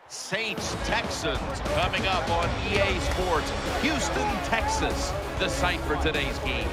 Saints, Texans, coming up on EA Sports. Houston, Texas, the site for today's game.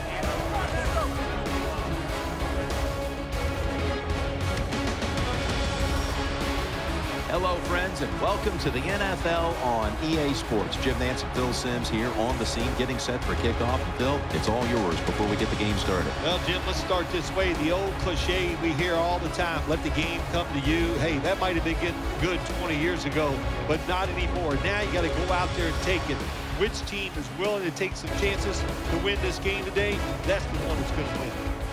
Hello, friends, and welcome to the NFL on EA Sports. Jim Nance and Phil Simms here on the scene, getting set for kickoff. And Phil, it's all yours before we get the game started. Well, Jim, let's start this way. The old cliche we hear all the time, let the game come to you. Hey, that might have been good 20 years ago, but not anymore. Now you got to go out there and take it. Which team is willing to take some chances to win this game today? That's the one that's going to win.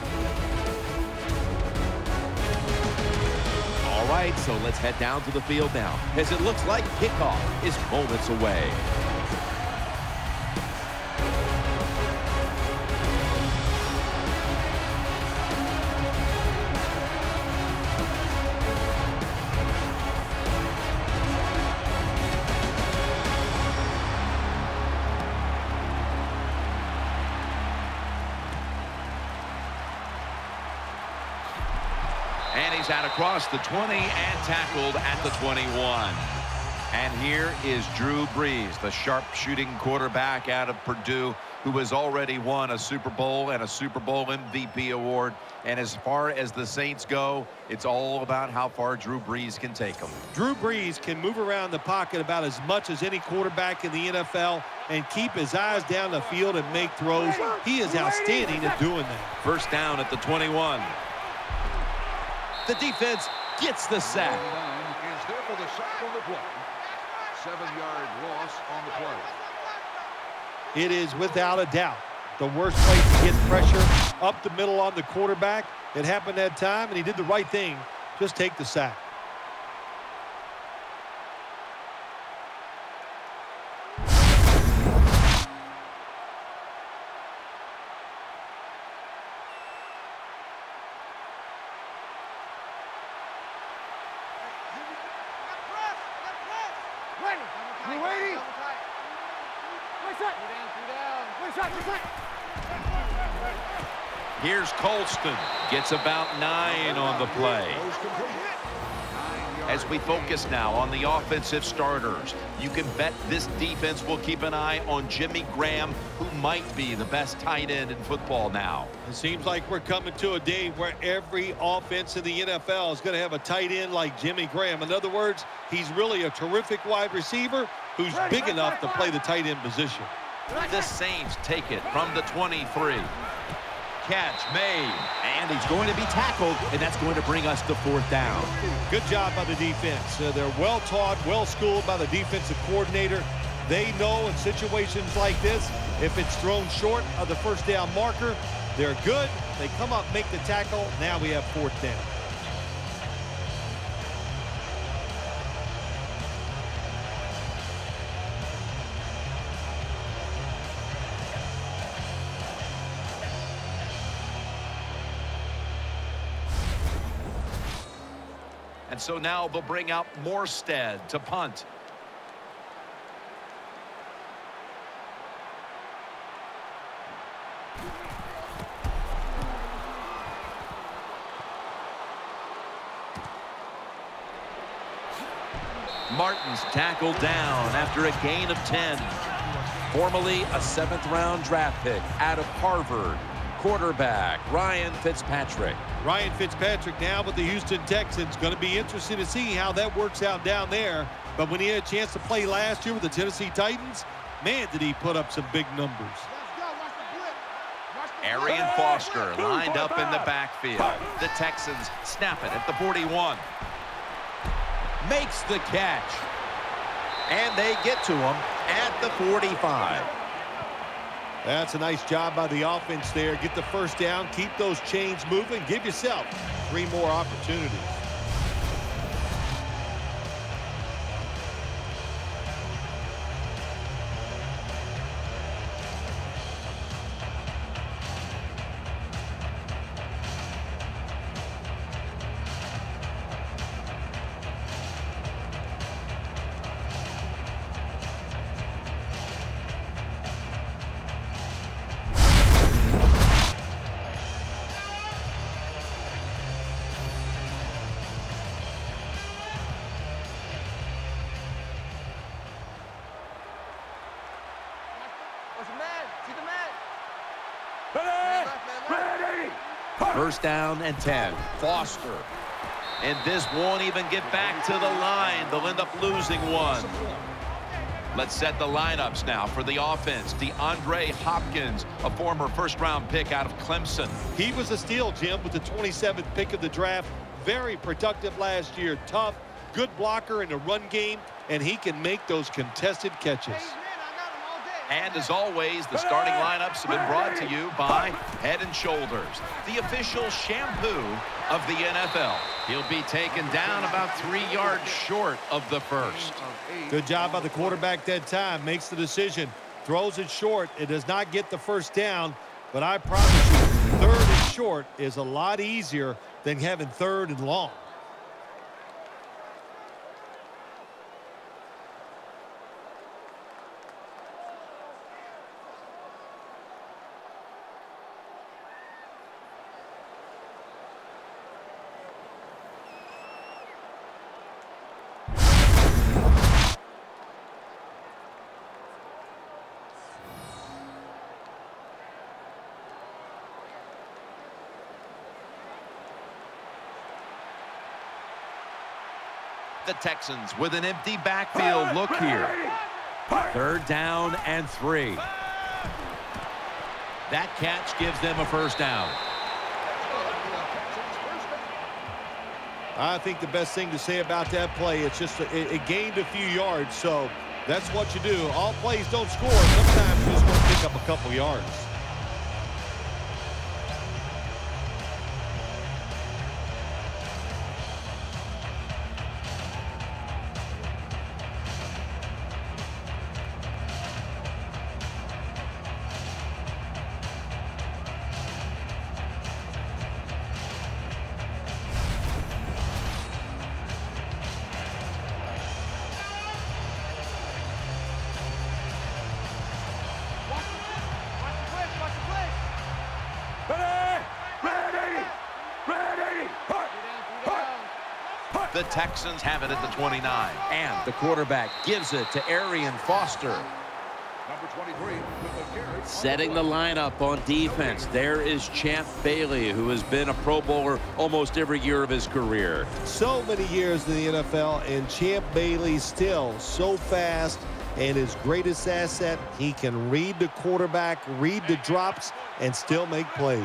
All right, so let's head down to the field now, as it looks like kickoff is moments away. And he's out across the 20 and tackled at the 21. And here is Drew Brees, the sharpshooting quarterback out of Purdue, who has already won a Super Bowl and a Super Bowl MVP award. And as far as the Saints go, it's all about how far Drew Brees can take them. Drew Brees can move around the pocket about as much as any quarterback in the NFL and keep his eyes down the field and make throws. He is outstanding at doing that. First down at the 21. The defense gets the sack. Is there for the sack on the play. 7-yard loss on the play. It is without a doubt the worst place to get pressure up the middle on the quarterback. It happened that time, and he did the right thing. Just take the sack. Here's Colston. Gets about 9 on the play. As we focus now on the offensive starters, you can bet this defense will keep an eye on Jimmy Graham, who might be the best tight end in football now. It seems like we're coming to a day where every offense in the NFL is going to have a tight end like Jimmy Graham. In other words, he's really a terrific wide receiver who's big enough to play the tight end position. The Saints take it from the 23. Catch made. And he's going to be tackled, and that's going to bring us to 4th down. Good job by the defense. They're well-taught, well-schooled by the defensive coordinator. They know in situations like this, if it's thrown short of the first down marker, they're good. They come up, make the tackle. Now we have 4th down. And so now they'll bring out Morstead to punt. Martin's tackled down after a gain of 10. Formerly a 7th-round draft pick out of Harvard, quarterback Ryan Fitzpatrick. Ryan Fitzpatrick now with the Houston Texans. Going to be interesting to see how that works out down there. But when he had a chance to play last year with the Tennessee Titans, man, did he put up some big numbers. Arian Foster lined up in the backfield. The Texans snap it at the 41. Makes the catch. And they get to him at the 45. That's a nice job by the offense there. Get the first down, keep those chains moving, give yourself 3 more opportunities. First down and 10. Foster. And this won't even get back to the line. They'll end up losing one. Let's set the lineups now for the offense. DeAndre Hopkins, a former first-round pick out of Clemson. He was a steal, Jim, with the 27th pick of the draft. Very productive last year. Tough, good blocker in the run game, and he can make those contested catches. And as always, the starting lineups have been brought to you by Head & Shoulders, the official shampoo of the NFL. He'll be taken down about 3 yards short of the first. Good job by the quarterback that time. Makes the decision. Throws it short. It does not get the first down, but I promise you, third and short is a lot easier than having third and long. The Texans with an empty backfield look here. Third down and 3. That catch gives them a first down. I think the best thing to say about that play, it's just it gained a few yards, so that's what you do. All plays don't score. Sometimes you just want to pick up a couple yards. The Texans have it at the 29. And the quarterback gives it to Arian Foster. Number 23 with the carry. Setting the lineup on defense, there is Champ Bailey, who has been a Pro Bowler almost every year of his career. So many years in the NFL, and Champ Bailey still so fast, and his greatest asset, he can read the quarterback, read the drops, and still make plays.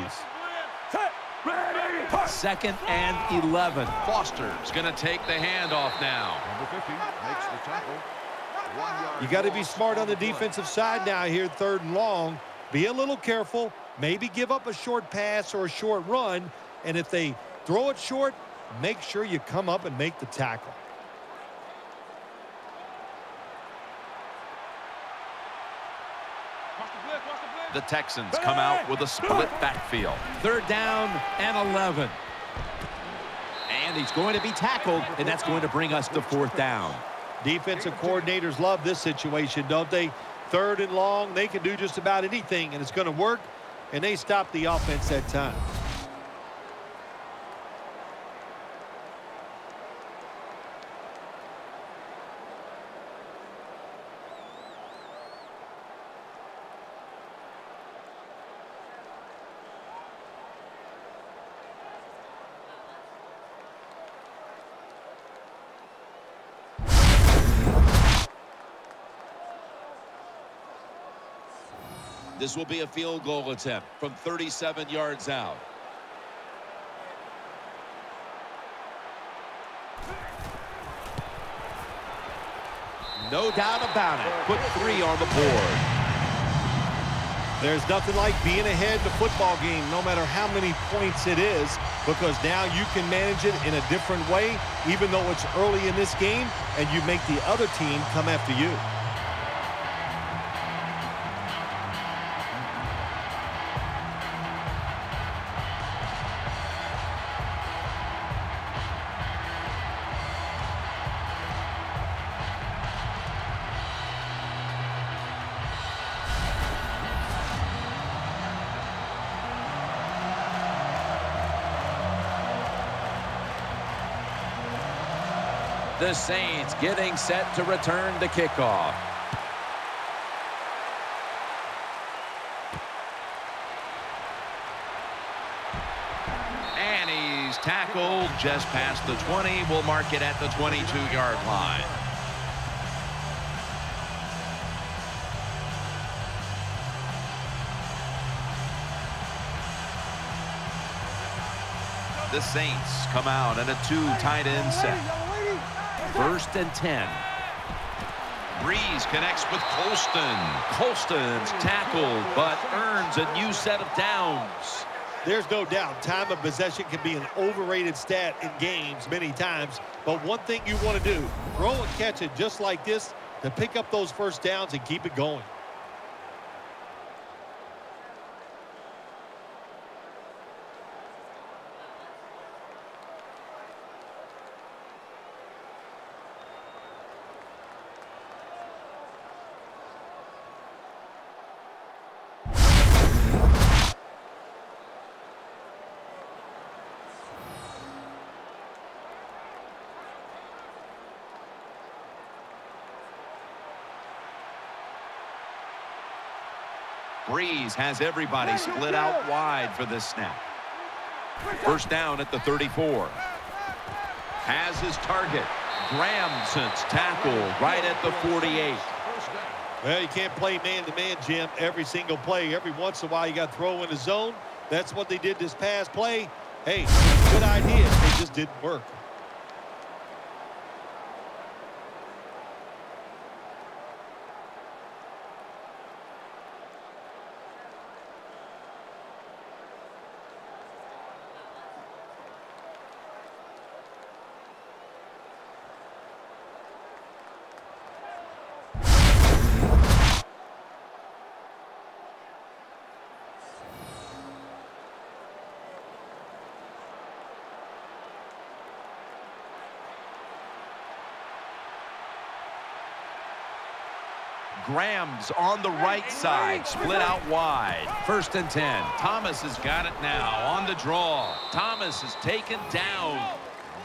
Second and 11. Foster's going to take the handoff now. Number 50 makes the tackle. 1 yard. You got to be smart on the defensive side now here, third and long. Be a little careful. Maybe give up a short pass or a short run. And if they throw it short, make sure you come up and make the tackle. The Texans come out with a split backfield. Third down and 11. And he's going to be tackled, and that's going to bring us to fourth down. Defensive coordinators love this situation, don't they? Third and long, they can do just about anything, and it's going to work, and they stop the offense that time. This will be a field goal attempt from 37 yards out. No doubt about it. Put 3 on the board. There's nothing like being ahead in the football game, no matter how many points it is, because now you can manage it in a different way, even though it's early in this game, and you make the other team come after you. The Saints getting set to return to kickoff. tackled just past the 20. We'll mark it at the 22-yard line. The Saints come out in a 2 tight end set. 1st and 10. Breeze connects with Colston. Colston's tackled, but earns a new set of downs. There's no doubt time of possession can be an overrated stat in games many times. But one thing you want to do, throw and catch it just like this to pick up those first downs and keep it going. Breeze has everybody split out wide for this snap. 1st down at the 34. Has his target. Gramson's tackle right at the 48. Well, you can't play man-to-man, Jim, every single play. Every once in a while, you got to throw in the zone. That's what they did this past play. Hey, good idea. It just didn't work. Graham's on the right side, split out wide. 1st and 10. Thomas has got it now on the draw. Thomas is taken down.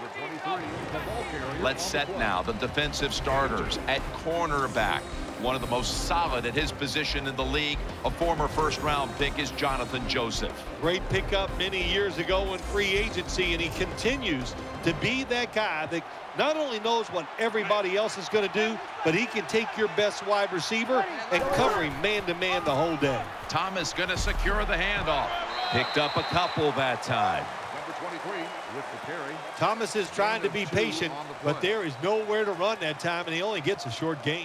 Let's set now the defensive starters at cornerback. One of the most solid at his position in the league. A former 1st-round pick is Jonathan Joseph. Great pickup many years ago in free agency, and he continues to be that guy that not only knows what everybody else is going to do, but he can take your best wide receiver and cover him man-to-man the whole day. Thomas going to secure the handoff. Picked up a couple that time. Number 23 with the carry. Thomas is trying to be patient, but there is nowhere to run that time, and he only gets a short gain.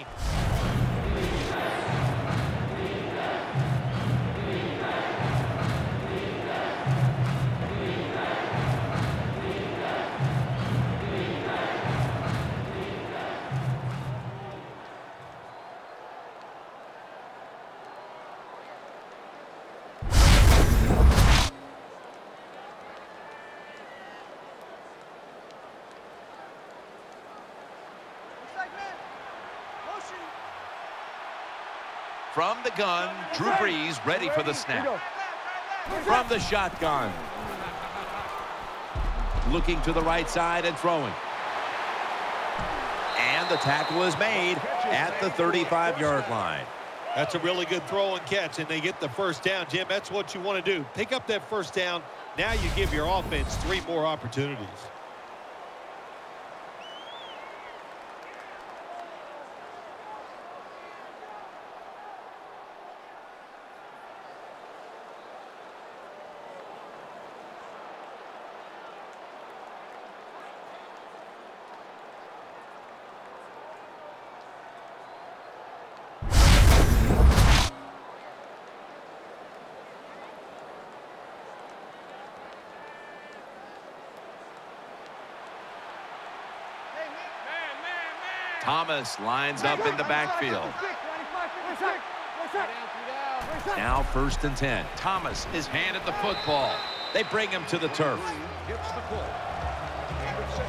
From the gun, Drew Brees ready for the snap. From the shotgun. Looking to the right side and throwing. And the tackle is made at the 35-yard line. That's a really good throw and catch, and they get the 1st down, Jim. That's what you want to do. Pick up that 1st down. Now you give your offense 3 more opportunities. Thomas lines up in the backfield. Now 1st and 10. Thomas is handed the football. They bring him to the turf. Gets the ball. Number 6.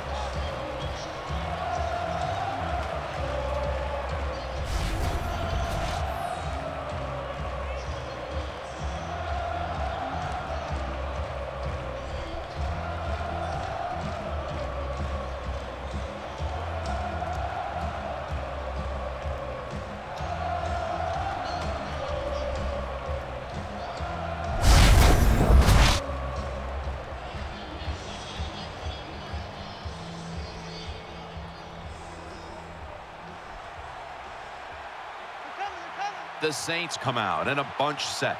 The Saints come out in a bunch set.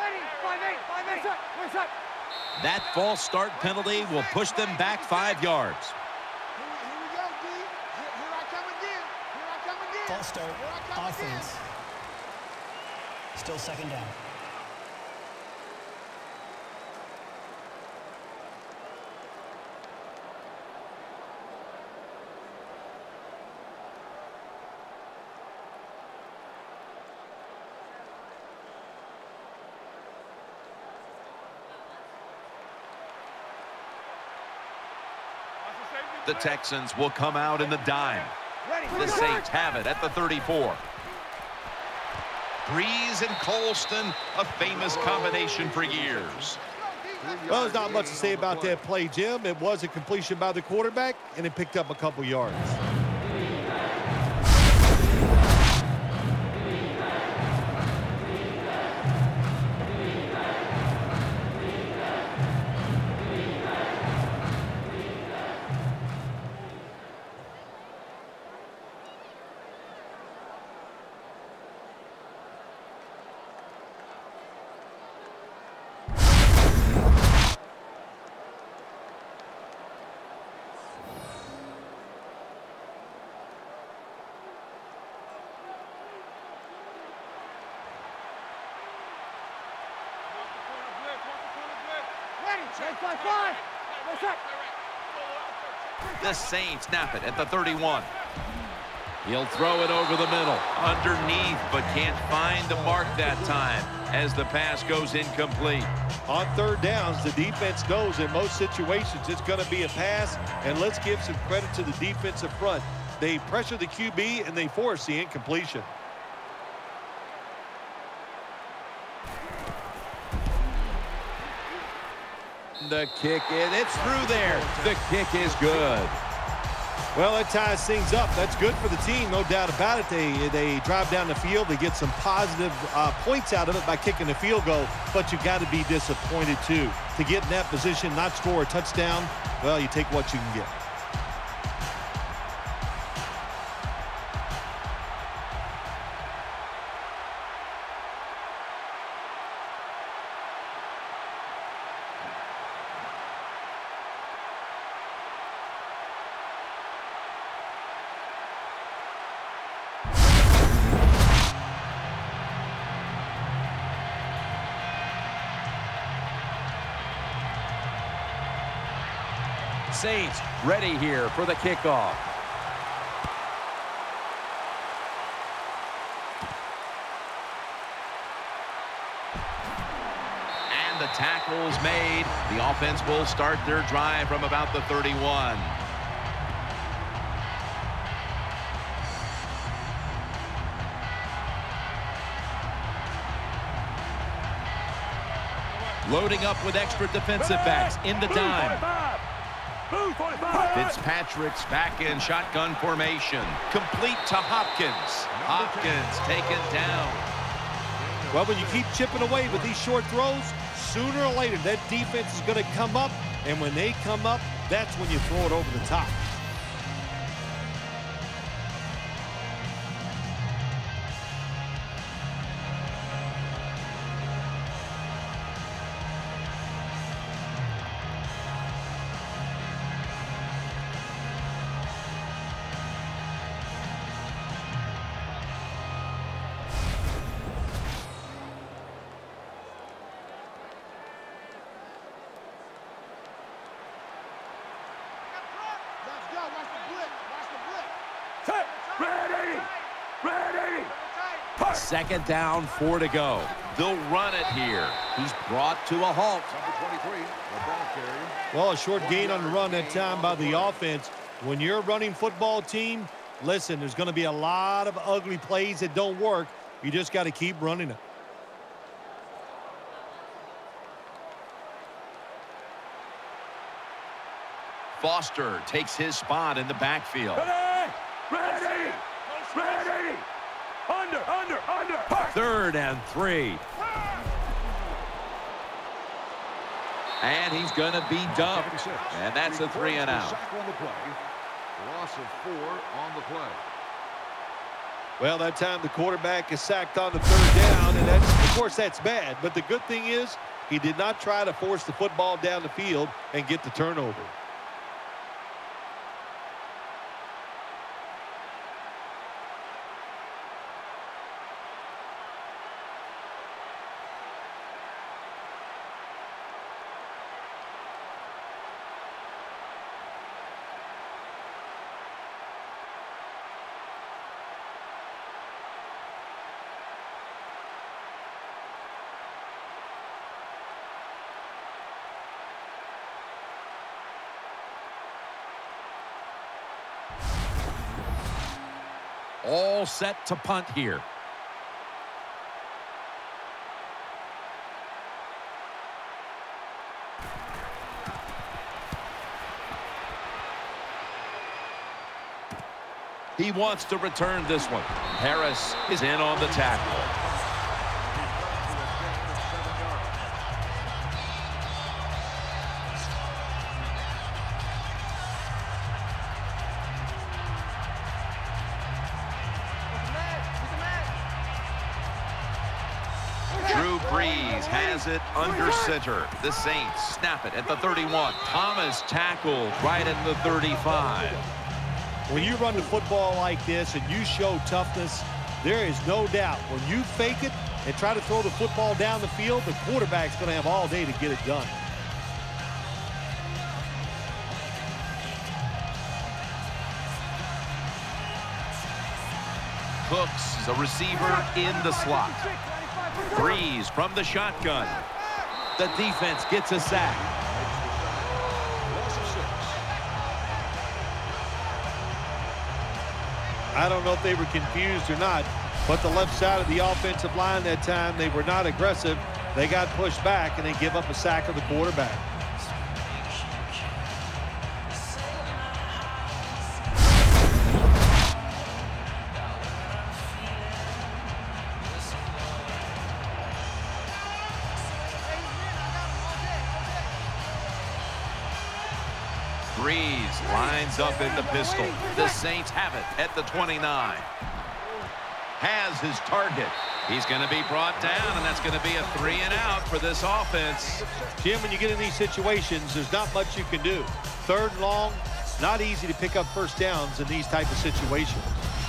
That false start penalty will push them back 5 yards. False start, offense. Still second down. The Texans will come out in the dime. The Saints have it at the 34. Breeze and Colston, a famous combination for years. Well, there's not much to say about that play, Jim. It was a completion by the quarterback, and it picked up a couple yards. The Saints snap it at the 31. He'll throw it over the middle. Underneath, but can't find the mark that time as the pass goes incomplete. On third downs, the defense knows in most situations it's going to be a pass, and let's give some credit to the defensive front. They pressure the QB, and they force the incompletion. The kick, it's through there. The kick is good. Well, that ties things up. That's good for the team, no doubt about it. They drive down the field. They get some positive points out of it by kicking the field goal, but you got to be disappointed, too. To get in that position, not score a touchdown, well, you take what you can get. Saints ready here for the kickoff. And the tackle's made. The offense will start their drive from about the 31. Loading up with extra defensive backs in the dime. Fitzpatrick's back in shotgun formation. Complete to Hopkins. Hopkins taken down. Well, when you keep chipping away with these short throws, sooner or later that defense is going to come up, and when they come up, that's when you throw it over the top. Second down, 4 to go. They'll run it here. He's brought to a halt. Number 23, the ball carrier. Well, a short gain on the run that time by the offense. When you're a running football team, listen, there's going to be a lot of ugly plays that don't work. You just got to keep running it. Foster takes his spot in the backfield. Ready! Under! 3rd and 3. And he's going to be dumped. And that's a 3 and out. Sack on the play. Loss of 4 on the play. Well, that time the quarterback is sacked on the third down, and of course that's bad. But the good thing is he did not try to force the football down the field and get the turnover. All set to punt here. He wants to return this one. Harris is in on the tackle. Drew Brees has it under center. The Saints snap it at the 31. Thomas tackled right at the 35. When you run the football like this and you show toughness, there is no doubt when you fake it and try to throw the football down the field, the quarterback's going to have all day to get it done. Cooks is a receiver in the slot. Brees from the shotgun. The defense gets a sack. I don't know if they were confused or not, but the left side of the offensive line that time, they were not aggressive. They got pushed back, and they give up a sack of the quarterback. Brees lines up in the pistol. The Saints have it at the 29. Has his target. He's going to be brought down, and that's going to be a 3 and out for this offense. Jim, when you get in these situations, there's not much you can do. Third and long, not easy to pick up first downs in these type of situations.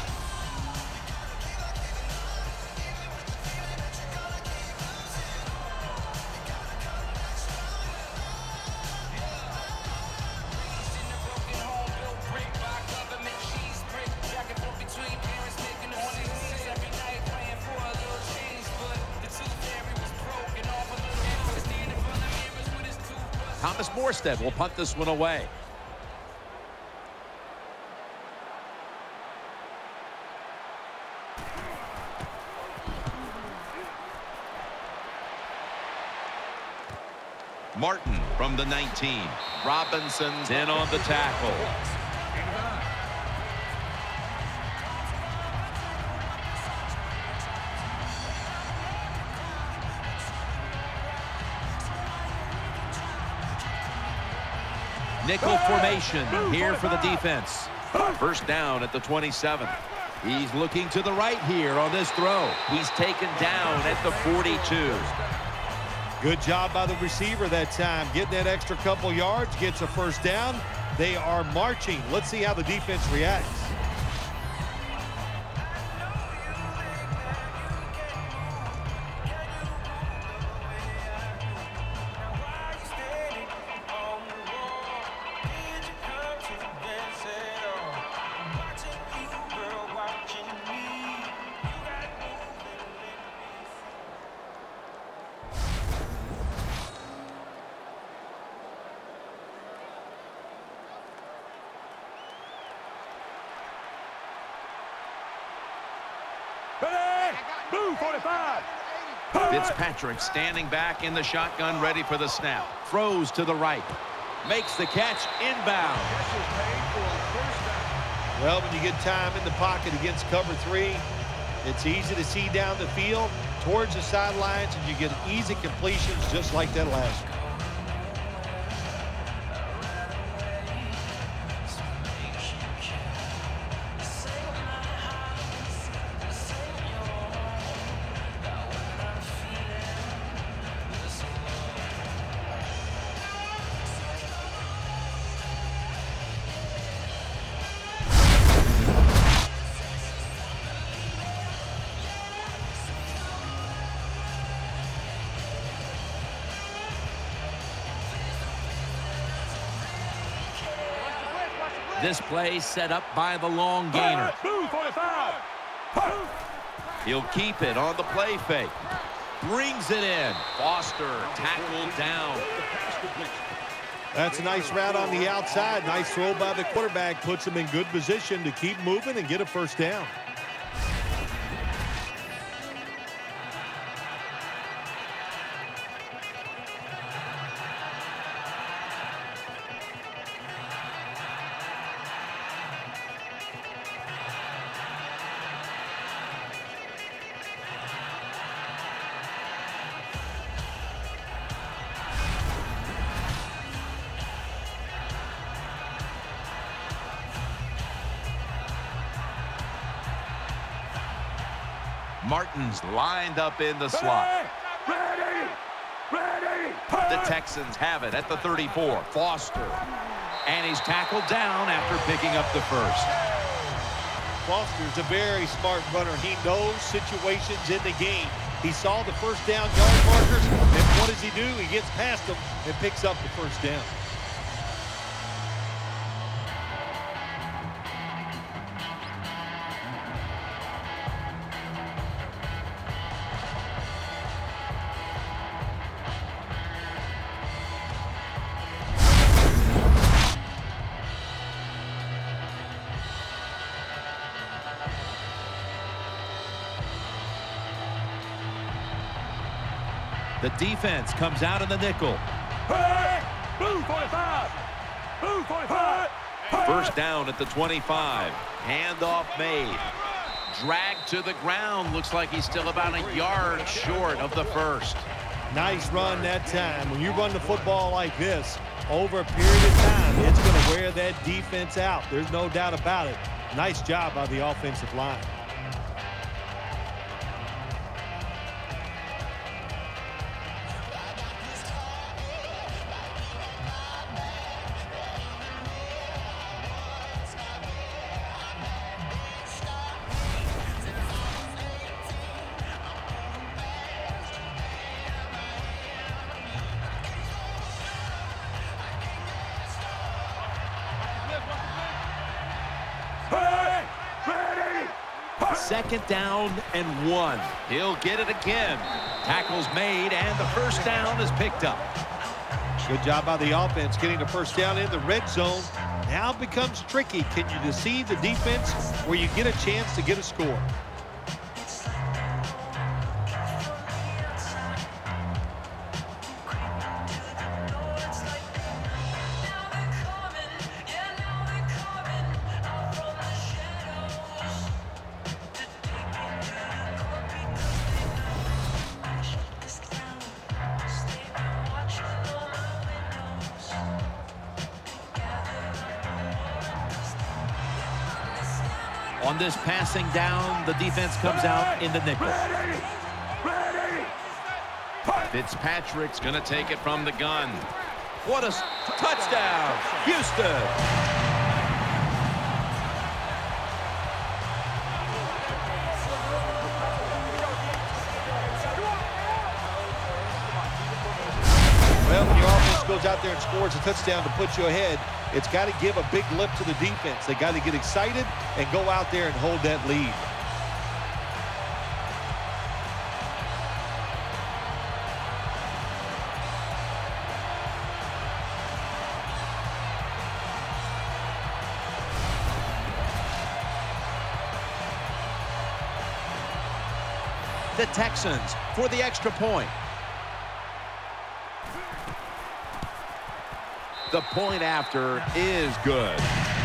Thomas Morstead will punt this one away. Martin from the 19. Robinson's in on the tackle. Nickel formation here for the defense. First down at the 27. He's looking to the right here on this throw. He's taken down at the 42. Good job by the receiver that time. Getting that extra couple yards, gets a first down. They are marching. Let's see how the defense reacts. Blue 45. Fitzpatrick standing back in the shotgun, ready for the snap. Throws to the right. Makes the catch inbound. Well, when you get time in the pocket against cover 3, it's easy to see down the field towards the sidelines, and you get easy completions just like that last one. This play set up by the long gainer. He'll keep it on the play fake. Brings it in. Foster tackled down. That's a nice route on the outside. Nice throw by the quarterback. Puts him in good position to keep moving and get a first down. Martin's lined up in the slot. Ready! Ready! The Texans have it at the 34. Foster. And he's tackled down after picking up the first. Foster's a very smart runner. He knows situations in the game. He saw the first down yard markers, and what does he do? He gets past them and picks up the first down. The defense comes out in the nickel. Hey! Blue 45! Blue 45! First down at the 25. Handoff made. Dragged to the ground. Looks like he's still about a yard short of the first. Nice run that time. When you run the football like this, over a period of time, it's going to wear that defense out. There's no doubt about it. Nice job by the offensive line. Second down and 1. He'll get it again. Tackle's made, and the first down is picked up. Good job by the offense getting the first down in the red zone. Now it becomes tricky. Can you deceive the defense where you get a chance to get a score? On this passing down, the defense comes out in the nickel. Ready! Ready! Fitzpatrick's going to take it from the gun. What a touchdown, Houston! Well, when your offense goes out there and scores a touchdown to put you ahead, it's got to give a big lift to the defense. They got to get excited and go out there and hold that lead. The Texans for the extra point. The point after is good.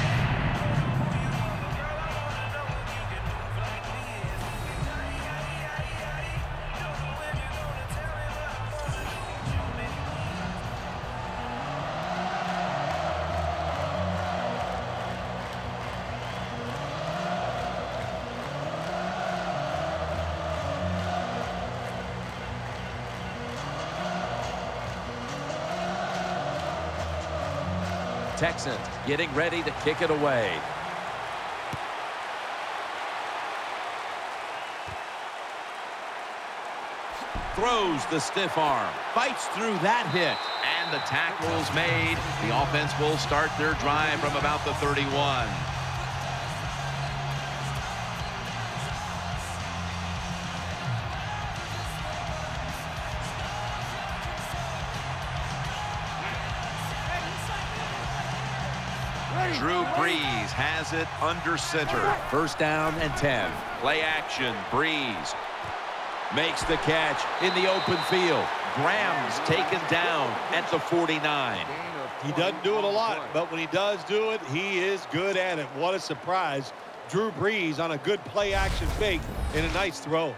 Texans getting ready to kick it away. Throws the stiff arm. Fights through that hit. And the tackle's made. The offense will start their drive from about the 31. Drew Brees has it under center. First down and 10. Play action. Brees makes the catch in the open field. Graham's taken down at the 49. He doesn't do it a lot, but when he does do it, he is good at it. What a surprise. Drew Brees on a good play action fake and a nice throw.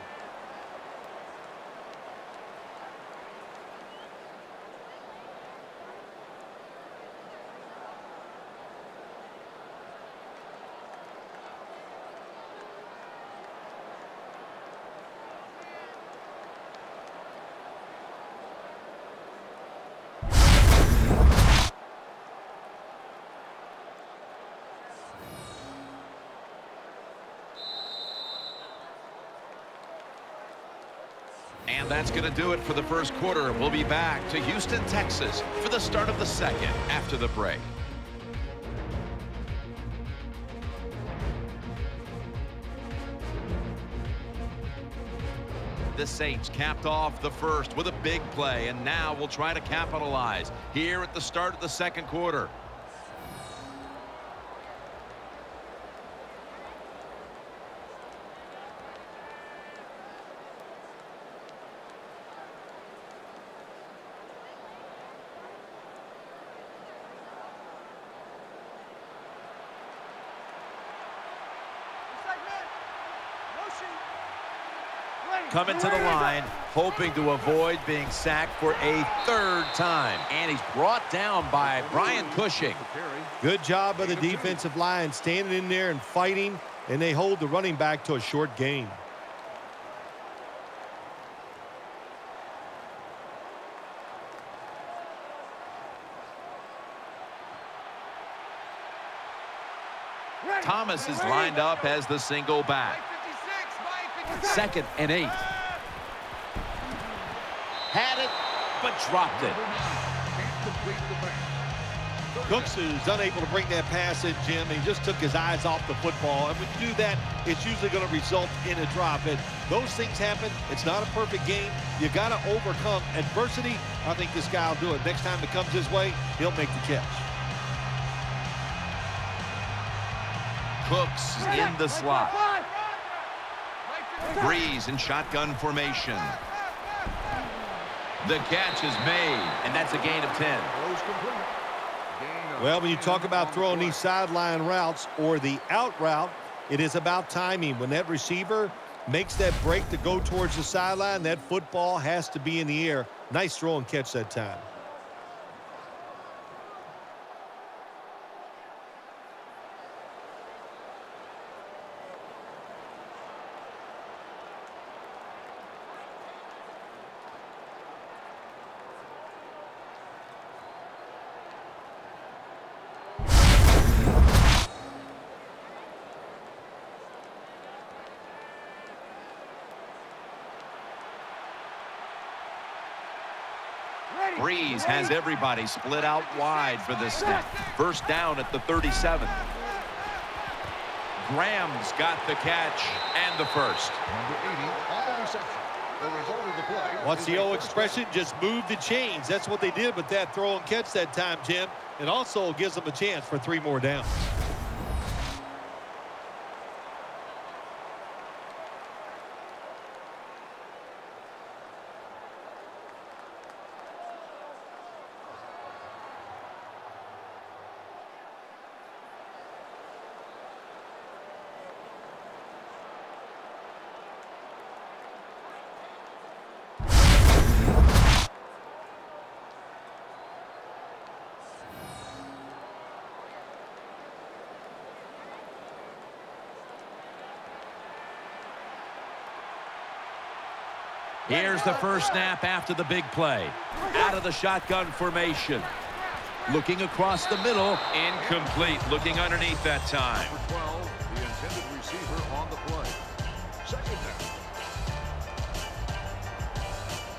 And that's going to do it for the first quarter. We'll be back to Houston, Texas for the start of the second after the break. The Saints capped off the first with a big play, and now we'll try to capitalize here at the start of the second quarter. Coming to the line, hoping to avoid being sacked for a third time. And he's brought down by Brian Cushing. Good job by the defensive line, standing in there and fighting, and they hold the running back to a short gain. Thomas is lined up as the single back. 2nd and 8. Had it, but dropped it. Cooks is unable to bring that pass in, Jim. He just took his eyes off the football. And when you do that, it's usually going to result in a drop. And those things happen. It's not a perfect game. You got to overcome adversity. I think this guy will do it. Next time it comes his way, he'll make the catch. Cooks in the slot. Brees in shotgun formation. The catch is made, and that's a gain of 10. Well, when you talk about throwing these sideline routes or the out route, it is about timing. When that receiver makes that break to go towards the sideline, that football has to be in the air. Nice throw and catch that time. Brees has everybody split out wide for this snap. First down at the 37. Graham's got the catch and the first. Number 80 on the reception. The result of the play. What's the old expression? Just move the chains. That's what they did with that throw and catch that time, Jim. It also gives them a chance for 3 more downs. Here's the first snap after the big play. Out of the shotgun formation. Looking across the middle. Incomplete. Looking underneath that time. Number 12, the intended receiver on the play. Second down.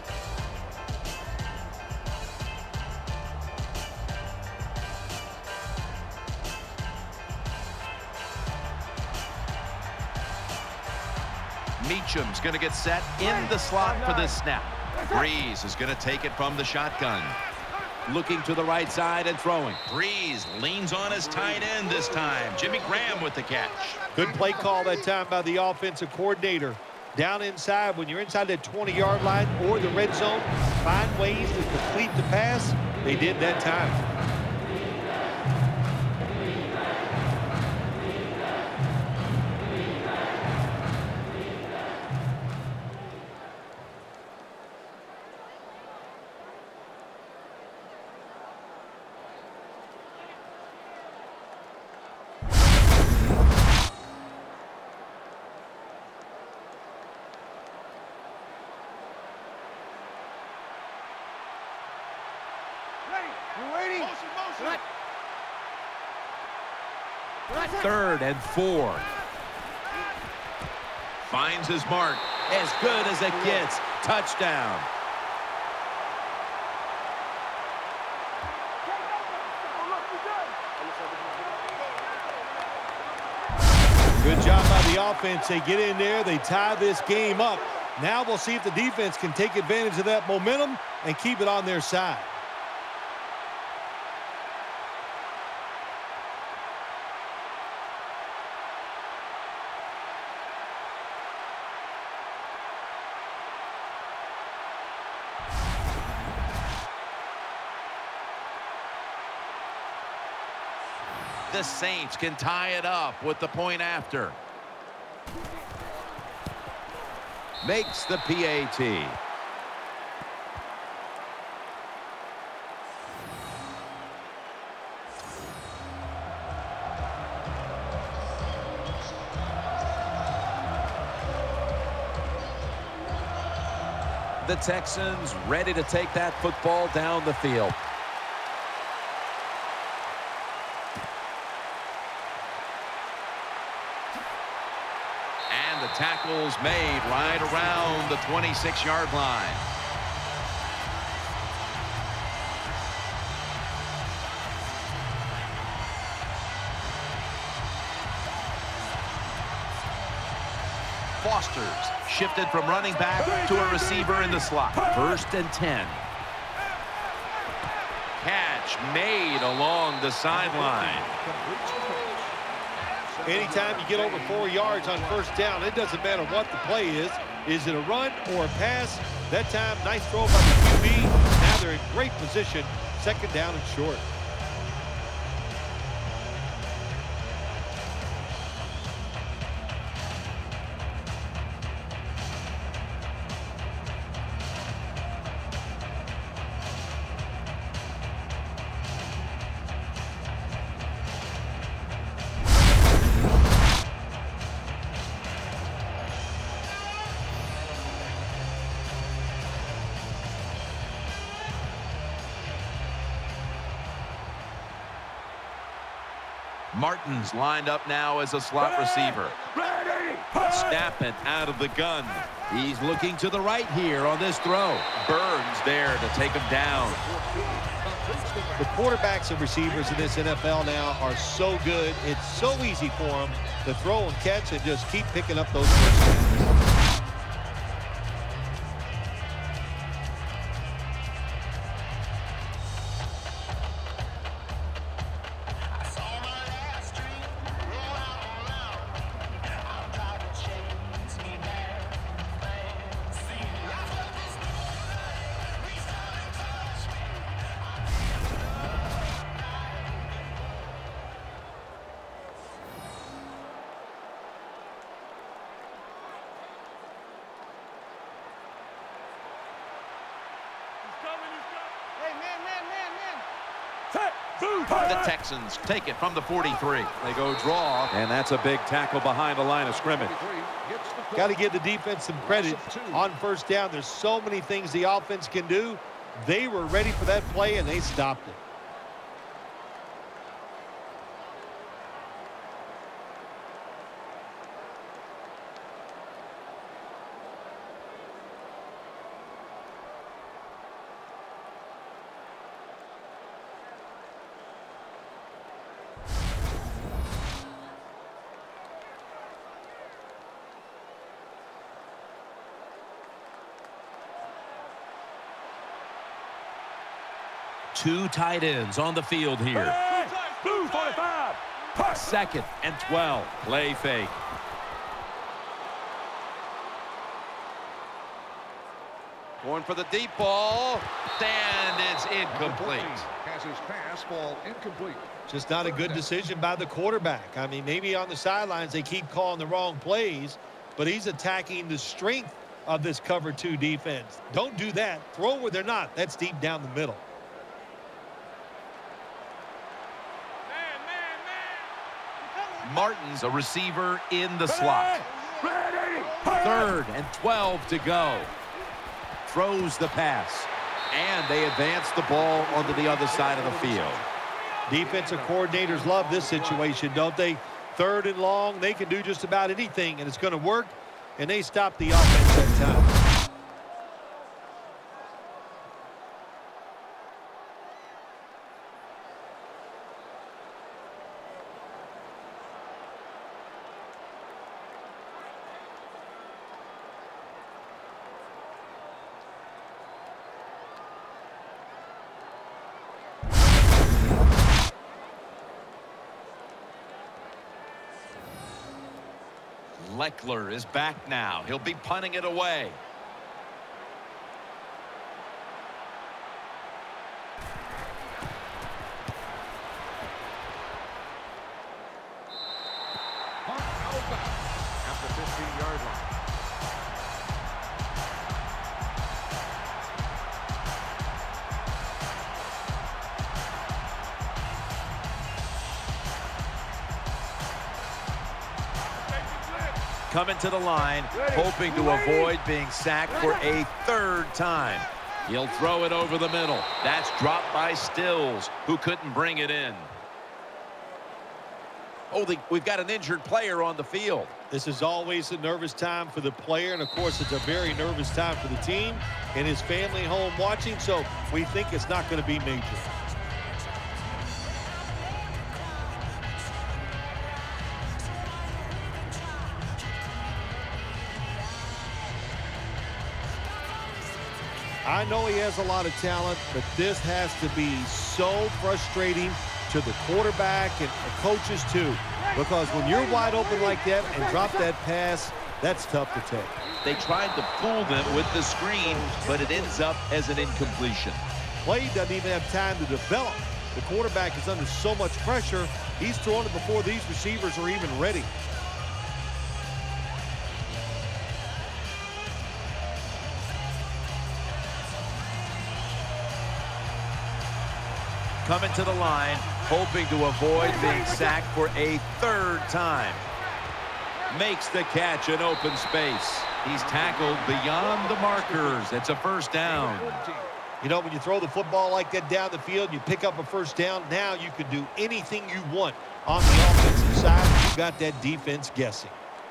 Meacham's going to get set in the slot for this snap. Breeze is going to take it from the shotgun. Looking to the right side and throwing. Breeze leans on his tight end this time. Jimmy Graham with the catch. Good play call that time by the offensive coordinator. Down inside, when you're inside that 20-yard line or the red zone, find ways to complete the pass. They did that time. Third and 4. Finds his mark. As good as it gets. Touchdown. Good job by the offense. They get in there. They tie this game up. Now we'll see if the defense can take advantage of that momentum and keep it on their side. The Saints can tie it up with the point after. Makes the PAT. The Texans ready to take that football down the field. And the tackle's made right around the 26-yard line. Foster's shifted from running back to a receiver in the slot. 1st and 10. Catch made along the sideline. Anytime you get over 4 yards on 1st down, it doesn't matter what the play is. Is it a run or a pass? That time, nice throw by the QB. Now they're in great position. 2nd down and short. Martin's lined up now as a slot receiver. Snapping out of the gun. He's looking to the right here on this throw. Burns there to take him down. The quarterbacks and receivers in this NFL now are so good. It's so easy for them to throw and catch and just keep picking up those first downs. The Texans take it from the 43. They go draw, and that's a big tackle behind the line of scrimmage. Got to give the defense some credit on 1st down. There's so many things the offense can do. They were ready for that play, and they stopped it. Two tight ends on the field here. Hey! Blue 45. Push. 2nd and 12. Play fake. Going for the deep ball, and it's incomplete. Has his pass ball incomplete. Just not a good decision by the quarterback. I mean, maybe on the sidelines they keep calling the wrong plays, but he's attacking the strength of this cover 2 defense. Don't do that. Throw where they're not. That's deep down the middle. Martin's a receiver in the slot. Ready. 3rd and 12 to go. Throws the pass, and they advance the ball onto the other side of the field. Defensive coordinators love this situation, don't they? 3rd and long, they can do just about anything, and it's going to work, and they stop the offense that time. Leckler is back now. He'll be punting it away. Punt out of bounds at the 15-yard line. Coming to the line, hoping to avoid being sacked for a 3rd time. He'll throw it over the middle. That's dropped by Stills, who couldn't bring it in. Oh, we've got an injured player on the field. This is always a nervous time for the player, and of course it's a very nervous time for the team and his family home watching, so we think it's not going to be major. I know he has a lot of talent, but this has to be so frustrating to the quarterback and the coaches too, because when you're wide open like that and drop that pass, that's tough to take. They tried to fool them with the screen, but it ends up as an incompletion. Play doesn't even have time to develop. The quarterback is under so much pressure, he's throwing it before these receivers are even ready. Coming to the line, hoping to avoid being sacked for a 3rd time. Makes the catch in open space. He's tackled beyond the markers. It's a 1st down. You know, when you throw the football like that down the field, you pick up a 1st down, now you can do anything you want on the offensive side. You got that defense guessing.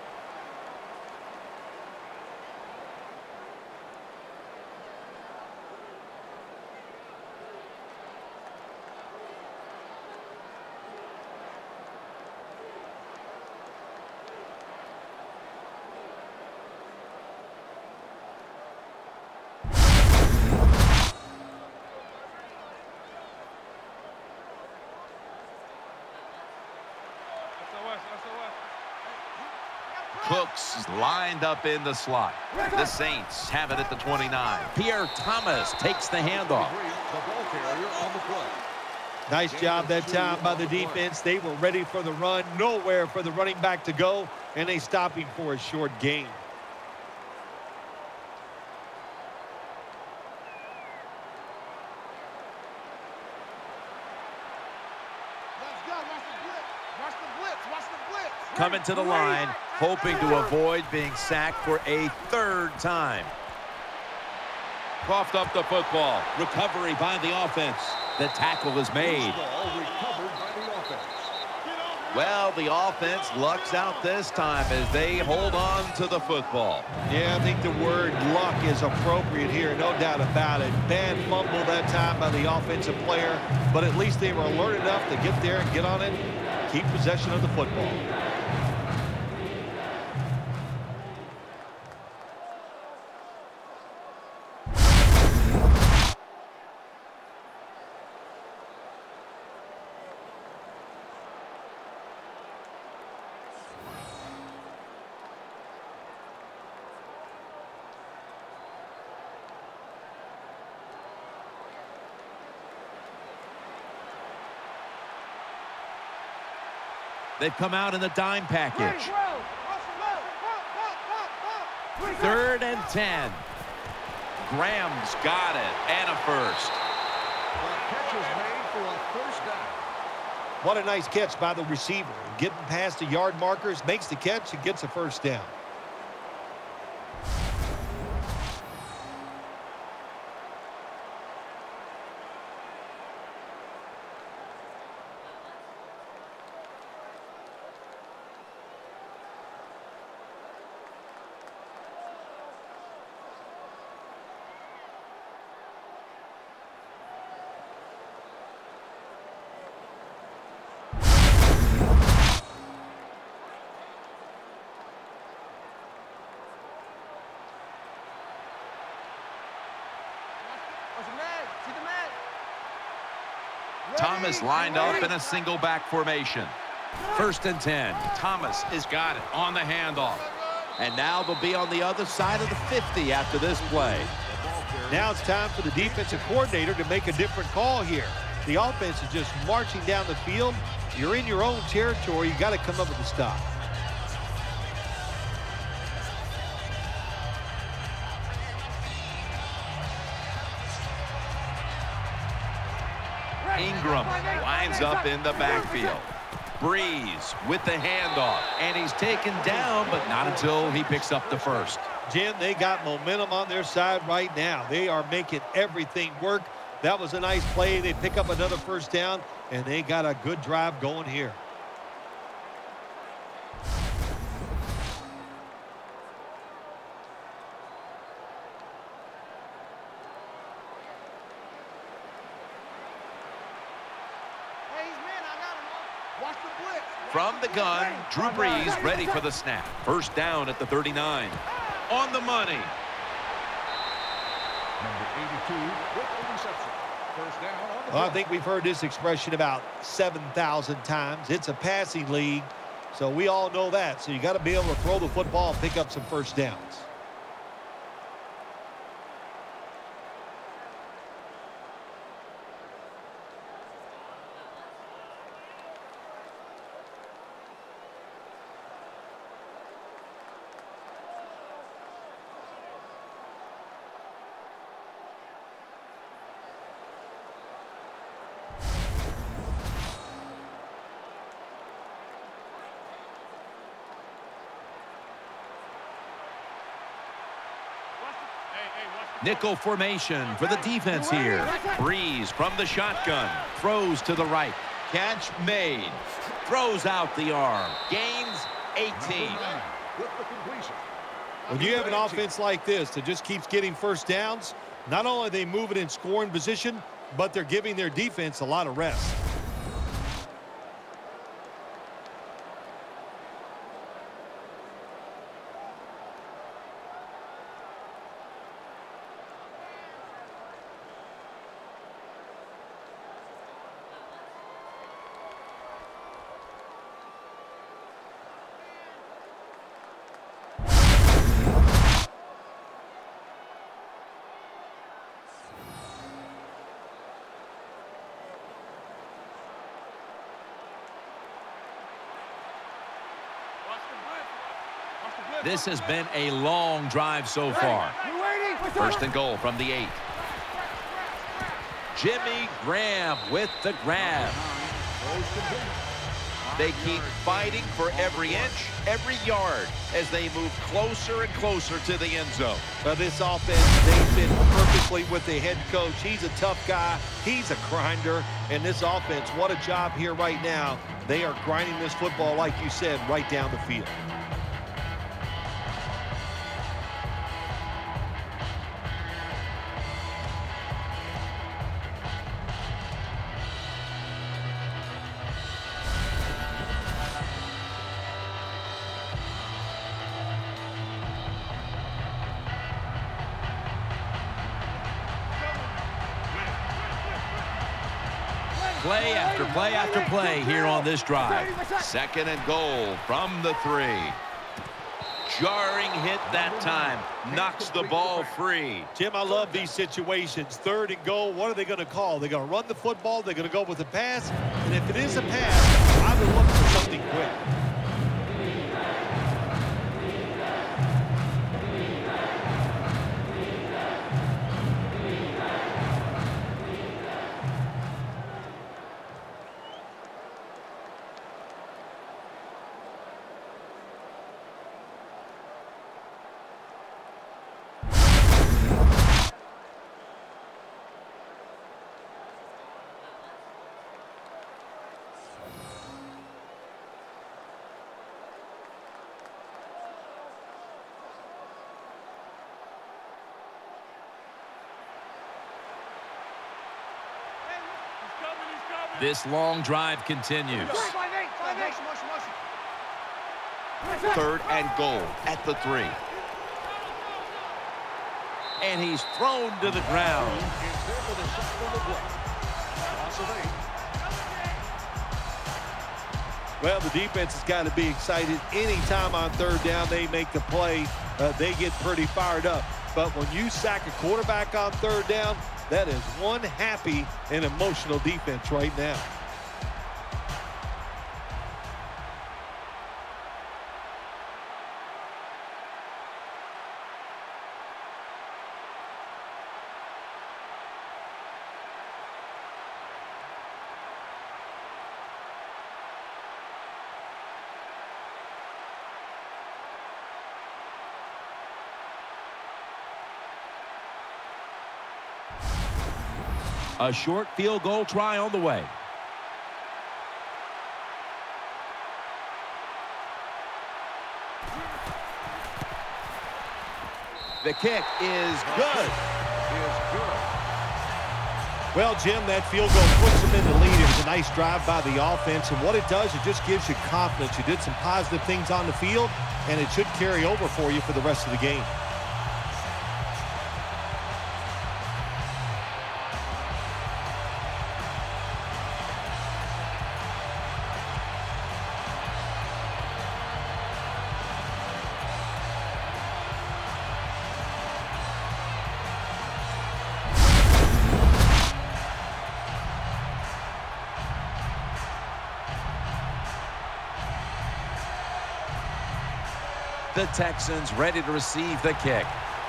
Cooks lined up in the slot. The Saints have it at the 29. Pierre Thomas takes the handoff. The ball carrier on the play. Nice job that time by the defense. They were ready for the run, nowhere for the running back to go, and they stopped him for a short gain. Coming to the line, hoping to avoid being sacked for a 3rd time. Coughed up the football. Recovery by the offense. The tackle is made. Ball recovered by the offense. Well, the offense lucks out this time as they hold on to the football. Yeah, I think the word luck is appropriate here, no doubt about it. Bad fumble that time by the offensive player, but at least they were alert enough to get there and get on it, keep possession of the football. They've come out in the dime package. 3rd and 10. Graham's got it, and a first. The catch is made for a first down. What a nice catch by the receiver. Getting past the yard markers, makes the catch, and gets a first down. Thomas lined up in a single back formation. 1st and 10. Thomas has got it on the handoff. And now they'll be on the other side of the 50 after this play. Now it's time for the defensive coordinator to make a different call here. The offense is just marching down the field. You're in your own territory. You got to come up with a stop. Ingram lines up in the backfield. Breeze with the handoff, and he's taken down, but not until he picks up the first. Jim, they got momentum on their side right now. They are making everything work. That was a nice play. They pick up another first down, and they got a good drive going here. From the gun, Drew Brees ready for the snap. First down at the 39. On the money. Number 82 with the reception. First down on the Well, I think we've heard this expression about 7,000 times. It's a passing league, so we all know that. So you got to be able to throw the football and pick up some first downs. Nickel formation for the defense here. Breeze from the shotgun. Throws to the right. Catch made. Throws out the arm. Gains 18. with the completion. When you have an offense like this that just keeps getting first downs, not only are they moving in scoring position, but they're giving their defense a lot of rest. This has been a long drive so far. First and goal from the 8. Jimmy Graham with the grab. They keep fighting for every inch, every yard as they move closer and closer to the end zone. Well, this offense, they fit perfectly with the head coach. He's a tough guy. He's a grinder. And this offense, what a job here right now. They are grinding this football, like you said, right down the field. Play after play after play here on this drive. Second and goal from the 3. Jarring hit that time. Knocks the ball free. Jim, I love these situations. Third and goal, what are they going to call? They're going to run the football. They're going to go with a pass. And if it is a pass, I would look for something quick. This long drive continues. 3rd and goal at the 3. And he's thrown to the ground. Well, the defense has got to be excited. Anytime on 3rd down they make the play, they get pretty fired up. But when you sack a quarterback on 3rd down, that is one happy and emotional defense right now. A short field goal try on the way. The kick is good. Well, Jim, that field goal puts them in the lead. It was a nice drive by the offense, and what it does, it just gives you confidence. You did some positive things on the field, and it should carry over for you for the rest of the game. The Texans ready to receive the kick.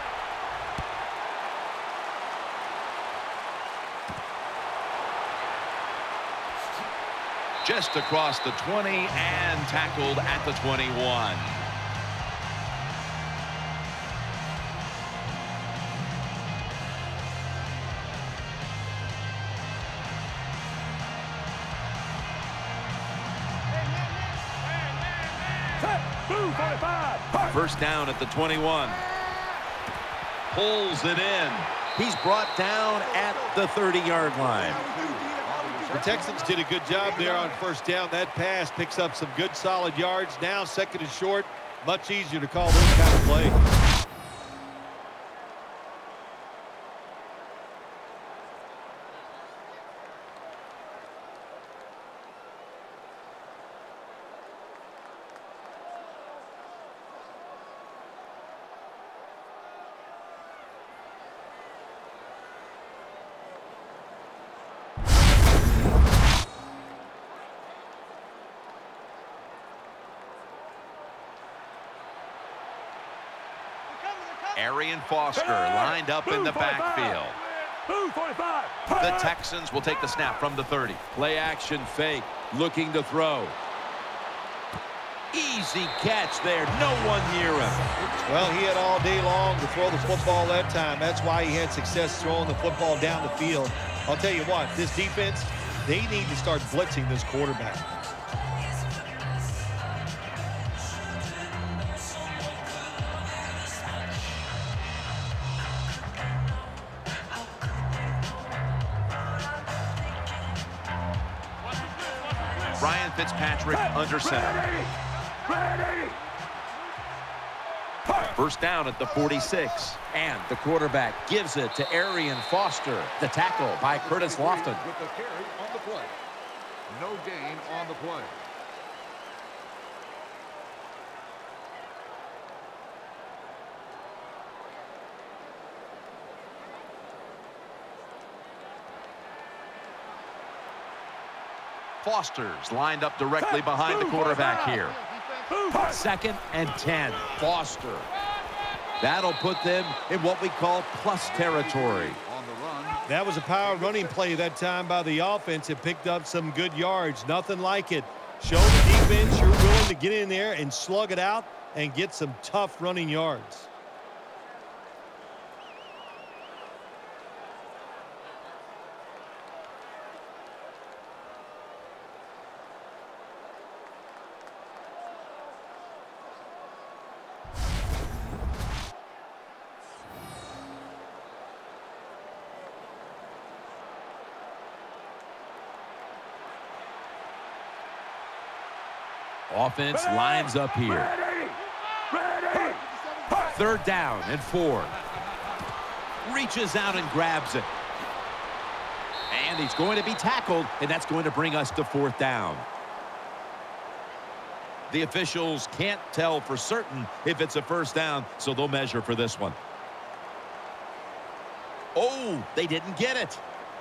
Just across the 20 and tackled at the 21. Blue 45. 1st down at the 21. Pulls it in. He's brought down at the 30-yard line. The Texans did a good job there on 1st down. That pass picks up some good solid yards. Now 2nd and short. Much easier to call those kind of plays. Arian Foster lined up in the backfield. Blue 45. The Texans will take the snap from the 30. Play action fake. Looking to throw. Easy catch there. No one near him. Well, he had all day long to throw the football that time. That's why he had success throwing the football down the field. I'll tell you what, this defense, they need to start blitzing this quarterback. Ryan Fitzpatrick under center. 1st down at the 46. And the quarterback gives it to Arian Foster. The tackle by Curtis Lofton. With the carry on the play. No gain on the play. Foster's lined up directly behind the quarterback here. 2nd and 10. Foster. That'll put them in what we call plus territory. That was a power running play that time by the offense. It picked up some good yards. Nothing like it. Show the defense you're willing to get in there and slug it out and get some tough running yards. Offense lines up here. 3rd down and 4. Reaches out and grabs it. And he's going to be tackled, and that's going to bring us to 4th down. The officials can't tell for certain if it's a 1st down, so they'll measure for this one. Oh, they didn't get it.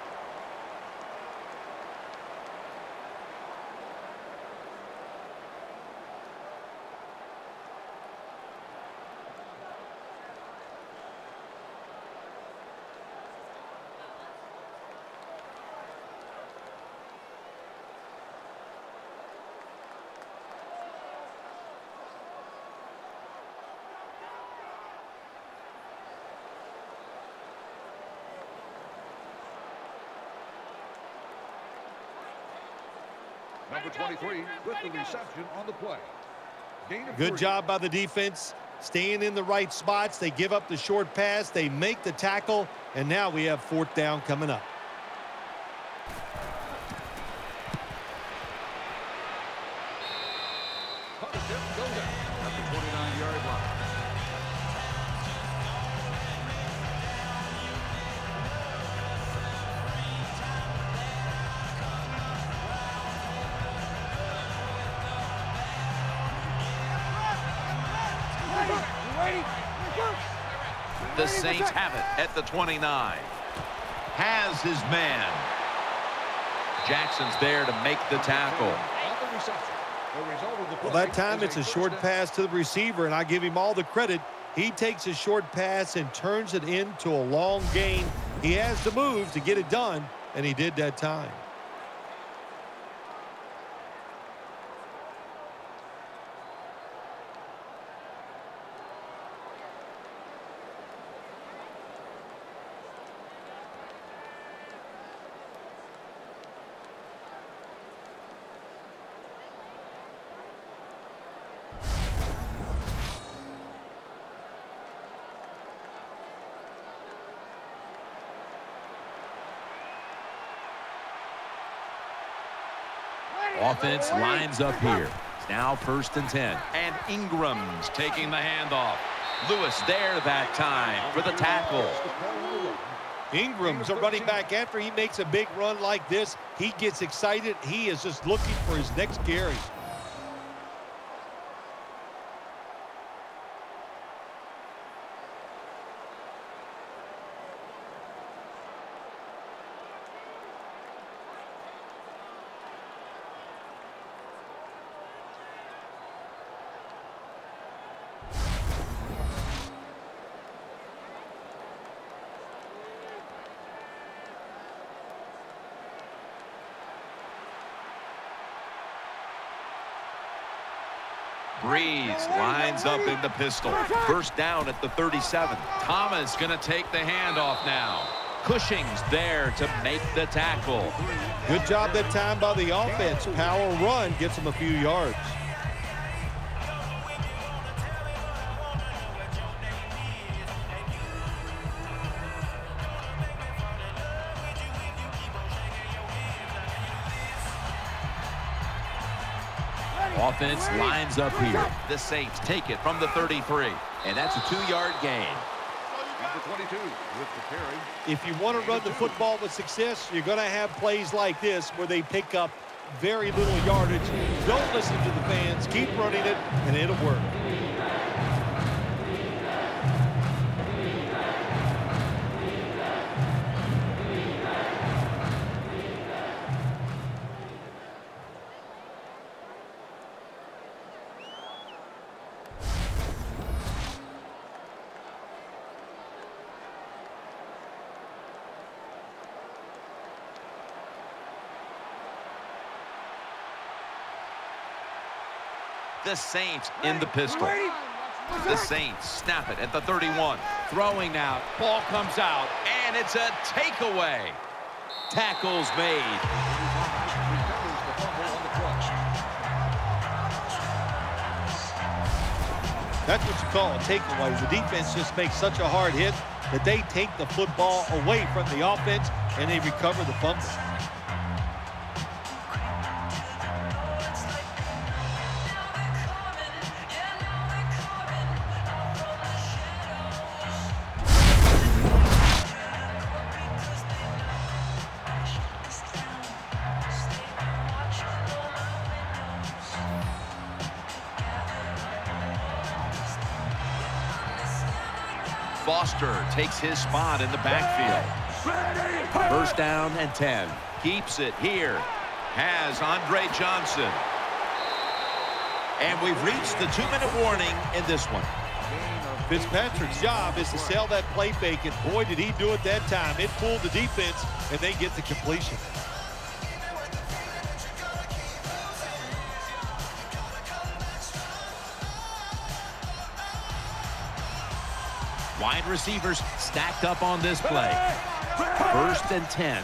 Number 23 with the reception on the play. Good job by the defense, staying in the right spots. They give up the short pass. They make the tackle, and now we have 4th down coming up. Go down at the 29-yard line. The Saints have it at the 29. Has his man. Jackson's there to make the tackle. Well, that time it's a short pass to the receiver, and I give him all the credit. He takes a short pass and turns it into a long gain. He has the move to get it done, and he did that time. Offense lines up here. It's now 1st and 10. And Ingram's taking the handoff. Lewis there that time for the tackle. Ingram's a running back. After he makes a big run like this, he gets excited. He is just looking for his next carry. Breeze lines up in the pistol. 1st down at the 37. Thomas going to take the handoff now. Cushing's there to make the tackle. Good job that time by the offense. Power run gets him a few yards. Offense lines up here. The Saints take it from the 33. And that's a 2-yard gain. Number 22 with the carry. If you want to run the football with success, you're going to have plays like this where they pick up very little yardage. Don't listen to the fans. Keep running it, and it'll work. The Saints in the pistol. The Saints snap it at the 31. Throwing now. Ball comes out, and it's a takeaway. Tackles made. That's what you call a takeaway. The defense just makes such a hard hit that they take the football away from the offense, and they recover the fumble. Foster takes his spot in the backfield. First down and 10. Keeps it here. Has Andre Johnson. And we've reached the 2-minute warning in this one. Fitzpatrick's job is to sell that play fake, and boy, did he do it that time. It fooled the defense, and they get the completion. Wide receivers stacked up on this play. First and 10.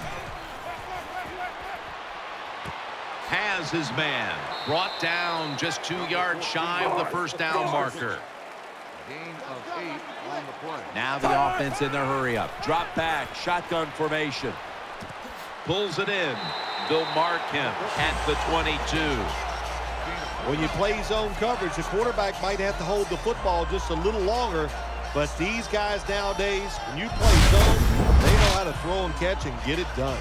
Has his man. Brought down just 2 yards shy of the first down marker. Gain of 8 on the play. Now the offense in their hurry up. Drop back, shotgun formation. Pulls it in. They'll mark him at the 22. When you play zone coverage, the quarterback might have to hold the football just a little longer. But these guys nowadays, when you play zone, they know how to throw and catch and get it done.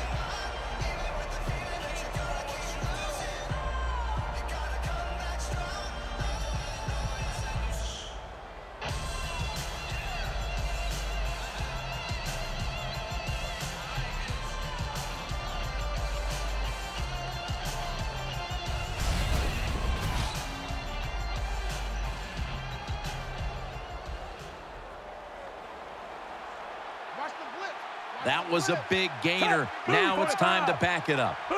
That was a big gainer. Now it's time to back it up.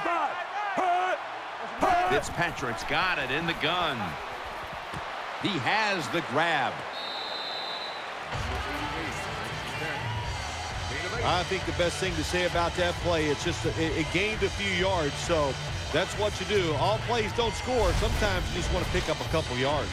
Fitzpatrick's got it in the gun. He has the grab. I think the best thing to say about that play, it's just it gained a few yards, so that's what you do. All plays don't score. Sometimes you just want to pick up a couple yards.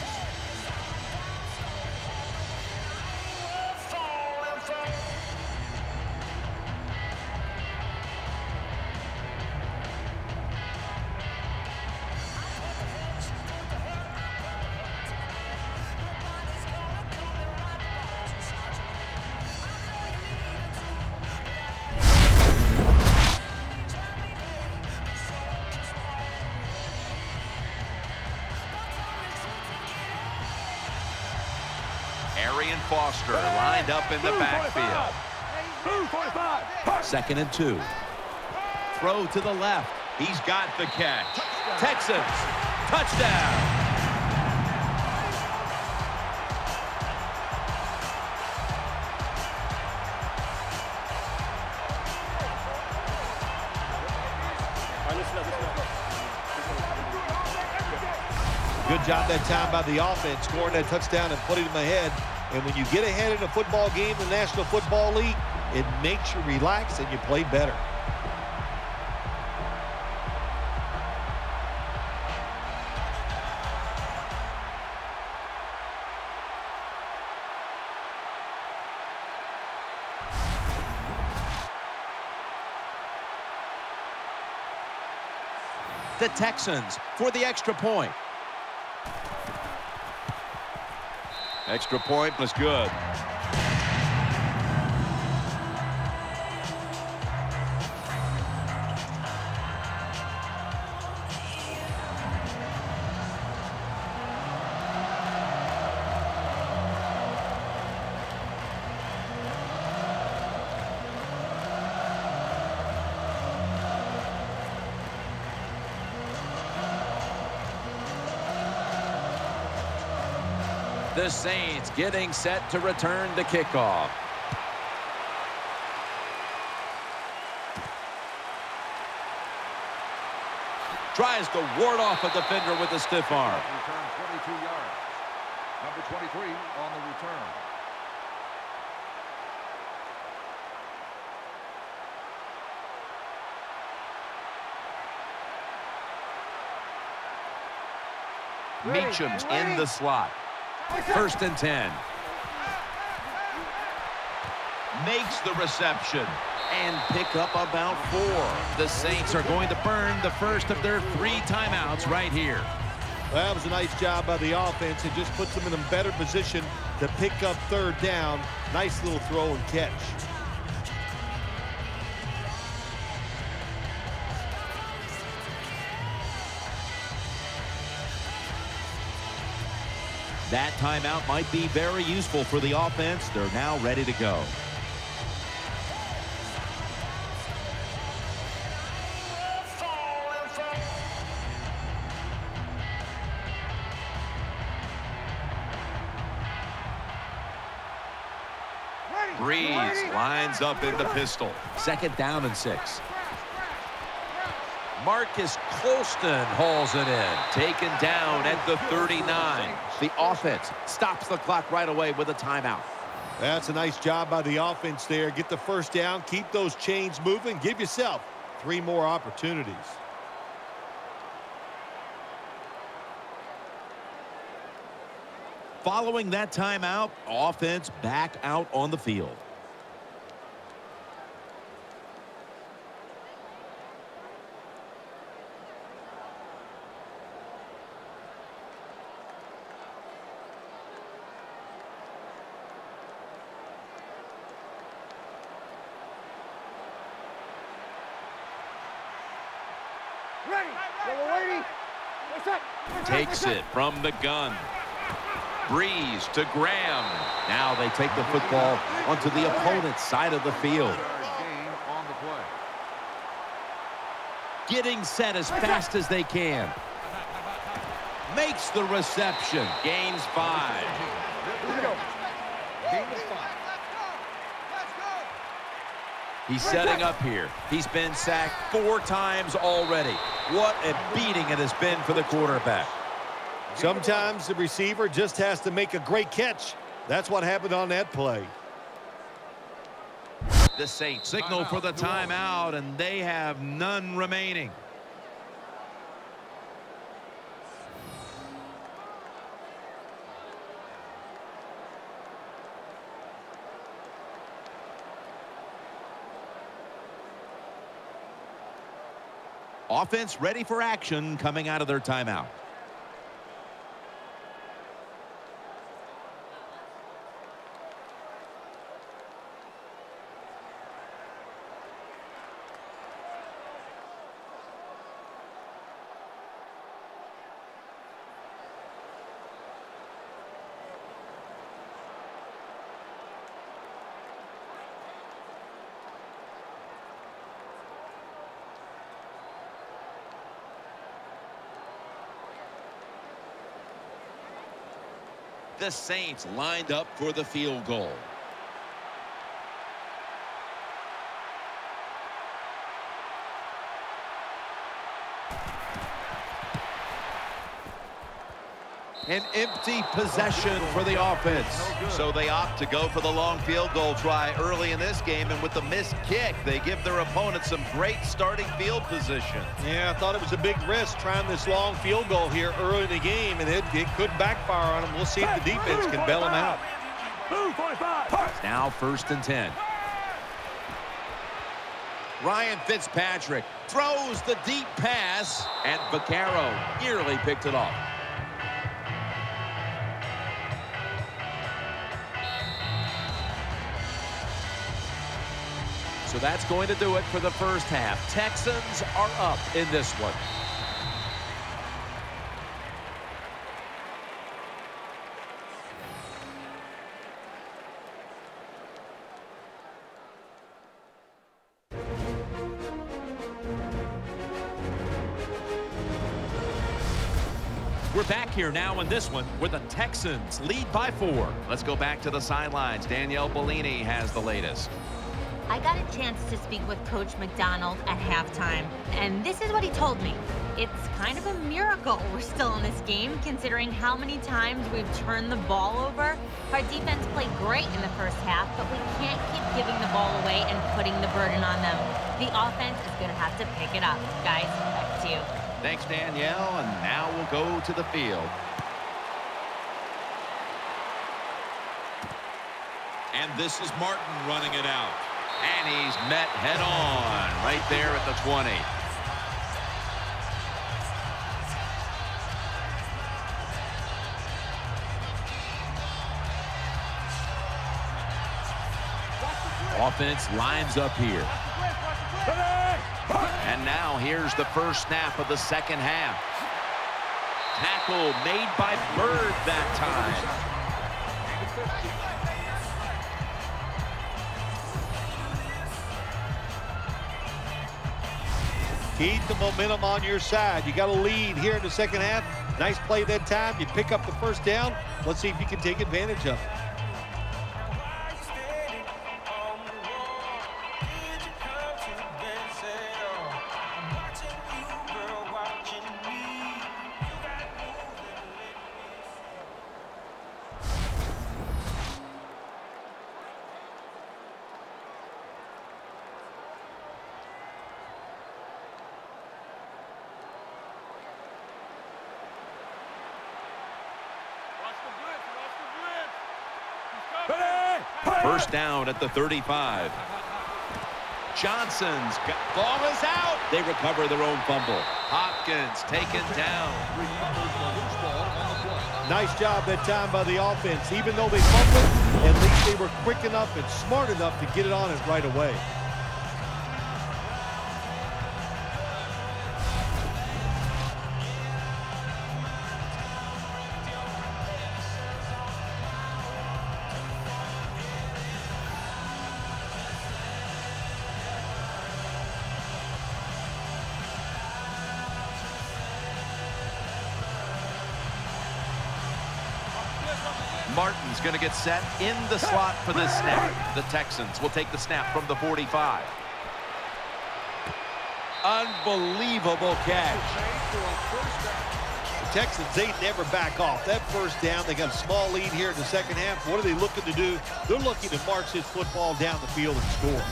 Foster lined up in the backfield. 2nd and 2. Throw to the left. He's got the catch. Texans, touchdown. Good job that time by the offense, scoring that touchdown and putting them ahead. And when you get ahead in a football game in the National Football League, it makes you relax and you play better. The Texans for the extra point. Extra point was good. The Saints getting set to return the kickoff. Tries to ward off a defender with a stiff arm. Return 22 yards. Number 23 on the return. Meacham's in the slot. 1st and 10. Makes the reception and pick up about 4. The Saints are going to burn the first of their 3 timeouts right here. Well, that was a nice job by the offense. It just puts them in a better position to pick up 3rd down. Nice little throw and catch. That timeout might be very useful for the offense. They're now ready to go. Breeze lines up in the pistol. 2nd down and 6. Marcus Colston hauls it in. Taken down at the 39. The offense stops the clock right away with a timeout. That's a nice job by the offense there. Get the 1st down, keep those chains moving, give yourself 3 more opportunities. Following that timeout, offense back out on the field. Takes it from the gun. Breeze to Graham. Now they take the football onto the opponent's side of the field. Gain on the play. Getting set as fast as they can. Makes the reception. Gains 5. Gain of 5. He's setting up here. He's been sacked 4 times already. What a beating it has been for the quarterback. Sometimes the receiver just has to make a great catch. That's what happened on that play. The Saints signal for the timeout, and they have none remaining. Offense ready for action coming out of their timeout. The Saints lined up for the field goal. An empty possession for the offense. So they opt to go for the long field goal try early in this game, and with the missed kick, they give their opponent some great starting field position. Yeah, I thought it was a big risk trying this long field goal here early in the game, and it could backfire on them. We'll see if the defense can bail them out. It's now 1st and 10. Ryan Fitzpatrick throws the deep pass, and Vaccaro nearly picked it off. So that's going to do it for the first half. Texans are up in this one. We're back here now in this one where the Texans lead by 4. Let's go back to the sidelines. Danielle Bellini has the latest. I got a chance to speak with Coach McDonald at halftime, and this is what he told me. it's kind of a miracle we're still in this game, considering how many times we've turned the ball over. Our defense played great in the first half, but we can't keep giving the ball away and putting the burden on them. The offense is going to have to pick it up. Guys, back to you. Thanks, Danielle, and now we'll go to the field. And this is Martin running it out. And he's met head-on right there at the 20. Offense lines up here. And now here's the first snap of the second half. Tackle made by Bird that time. Keep the momentum on your side. You got a lead here in the second half. Nice play that time. You pick up the first down. Let's see if you can take advantage of it. First down at the 35. Johnson's ball is out. They recover their own fumble. Hopkins taken down. Nice job that time by the offense. Even though they fumbled, at least they were quick enough and smart enough to get it on it right away. Martin's going to get set in the slot for this snap. The Texans will take the snap from the 45. Unbelievable catch. The Texans, they never back off. That first down, they got a small lead here in the second half. What are they looking to do? They're looking to march this football down the field and score.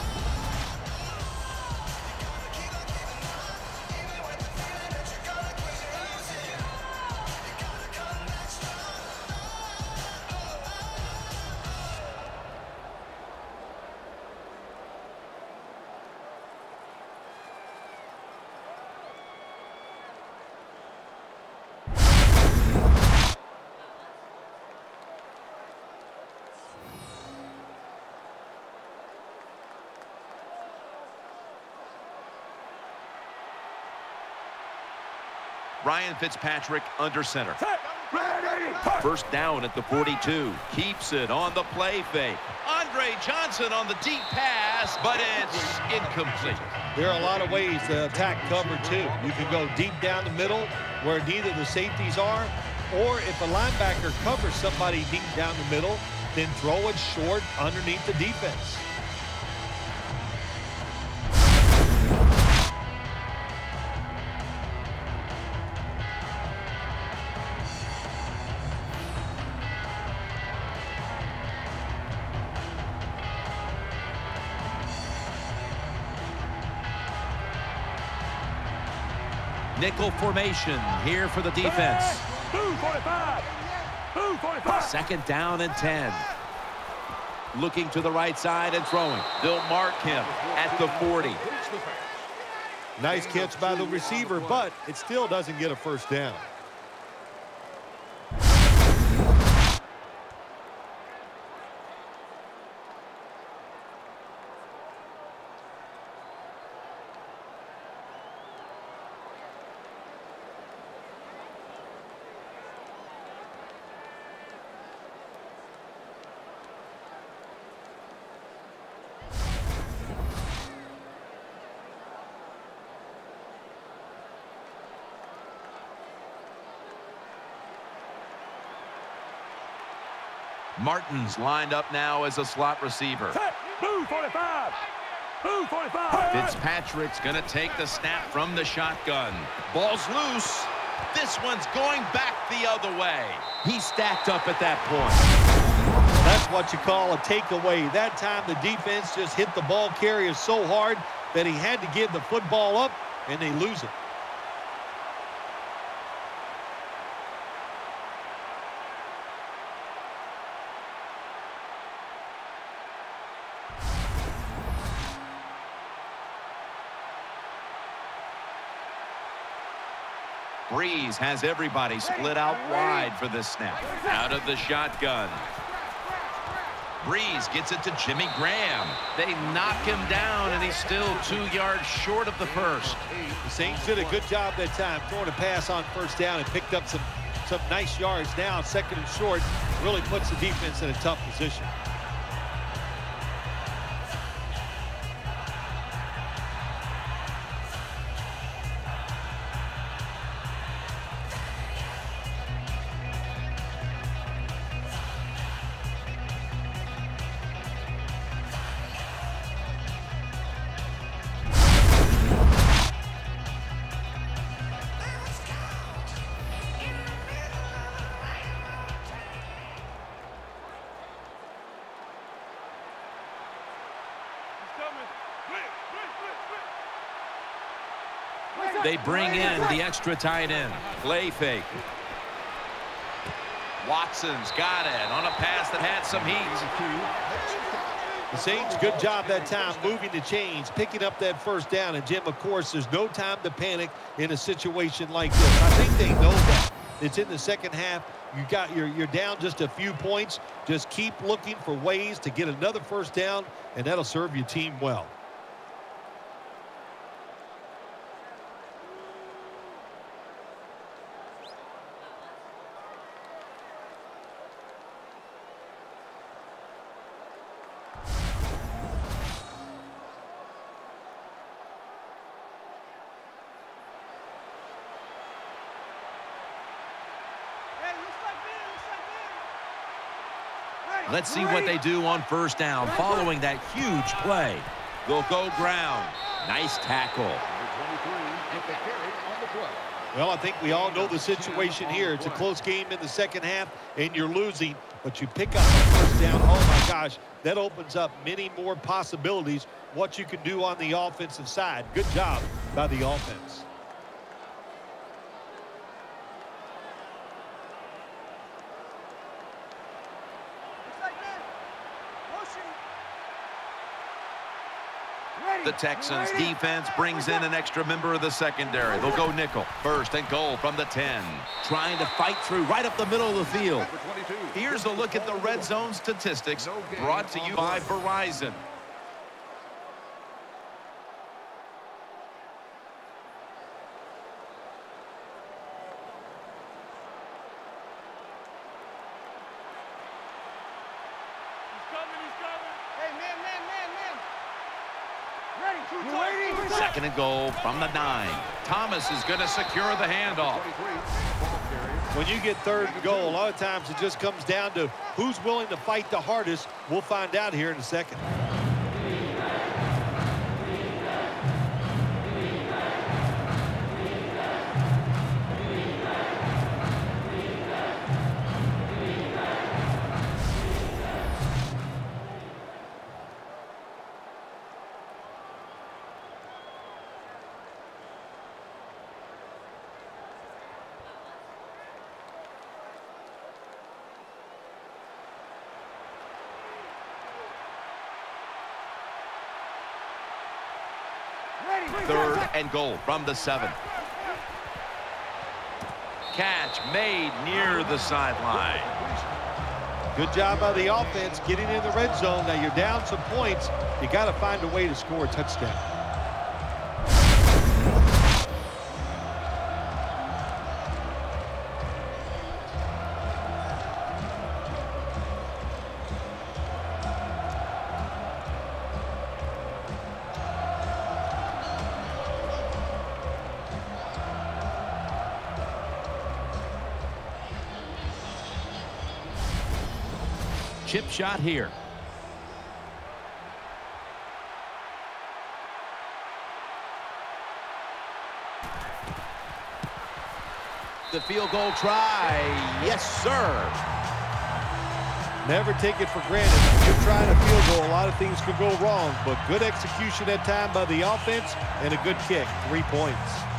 Ryan Fitzpatrick under center. First down at the 42. Keeps it on the play fake. Andre Johnson on the deep pass, but it's incomplete. There are a lot of ways to attack cover two. You can go deep down the middle where neither the safeties are, or if a linebacker covers somebody deep down the middle, then throw it short underneath the defense. Nickel formation here for the defense. Move 45. Move 45. Second down and 10. Looking to the right side and throwing. They'll mark him at the 40. Nice catch by the receiver, but it still doesn't get a first down. Martin's lined up now as a slot receiver. Set. Move 45. Who, 45? Fitzpatrick's going to take the snap from the shotgun. Ball's loose. This one's going back the other way. He stacked up at that point. That's what you call a takeaway. That time the defense just hit the ball carrier so hard that he had to give the football up, and they lose it. Breeze has everybody split out wide for this snap. Out of the shotgun. Breeze gets it to Jimmy Graham. They knock him down, and he's still 2 yards short of the first. The Saints did a good job that time throwing a pass on first down and picked up some nice yards. Now second and short really puts the defense in a tough position. They bring in the extra tight end. Play fake. Watson's got it on a pass that had some heat. The Saints, good job that time moving the chains, picking up that first down. And, Jim, of course, there's no time to panic in a situation like this. I think they know that. It's in the second half. You're down just a few points. Just keep looking for ways to get another first down, and that'll serve your team well. Let's see what they do on first down following that huge play. They'll go ground. Nice tackle. Well, I think we all know the situation here. It's a close game in the second half, and you're losing, but you pick up a first down. Oh, my gosh, that opens up many more possibilities, what you can do on the offensive side. Good job by the offense. The Texans defense brings in an extra member of the secondary. They'll go nickel. First and goal from the 10. Trying to fight through right up the middle of the field. Here's a look at the red zone statistics brought to you by Verizon. Second and goal from the 9. Thomas is going to secure the handoff. When you get third and goal, a lot of times it just comes down to who's willing to fight the hardest. We'll find out here in a second. Third and goal from the 7. Catch made near the sideline. Good job by the offense getting in the red zone. Now you're down some points. You got to find a way to score a touchdown. Chip shot here. The field goal try. Yes, sir. Never take it for granted. When you're trying a field goal, a lot of things could go wrong, but good execution that time by the offense and a good kick. 3 points.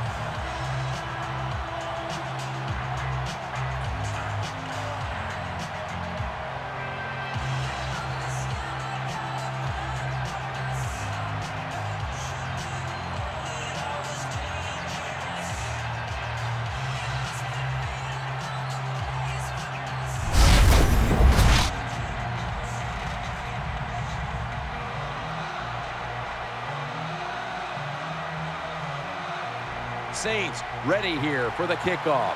Saints ready here for the kickoff.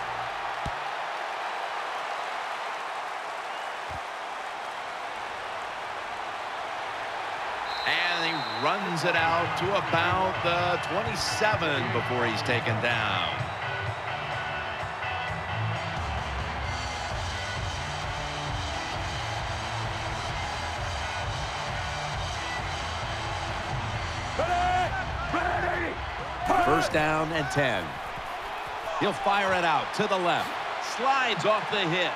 And he runs it out to about the 27 before he's taken down. First down and 10. He'll fire it out to the left. Slides off the hit.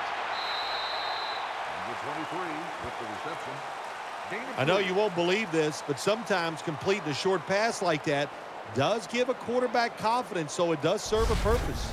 Number 23 with the reception. I know you won't believe this, but sometimes completing a short pass like that does give a quarterback confidence, so it does serve a purpose.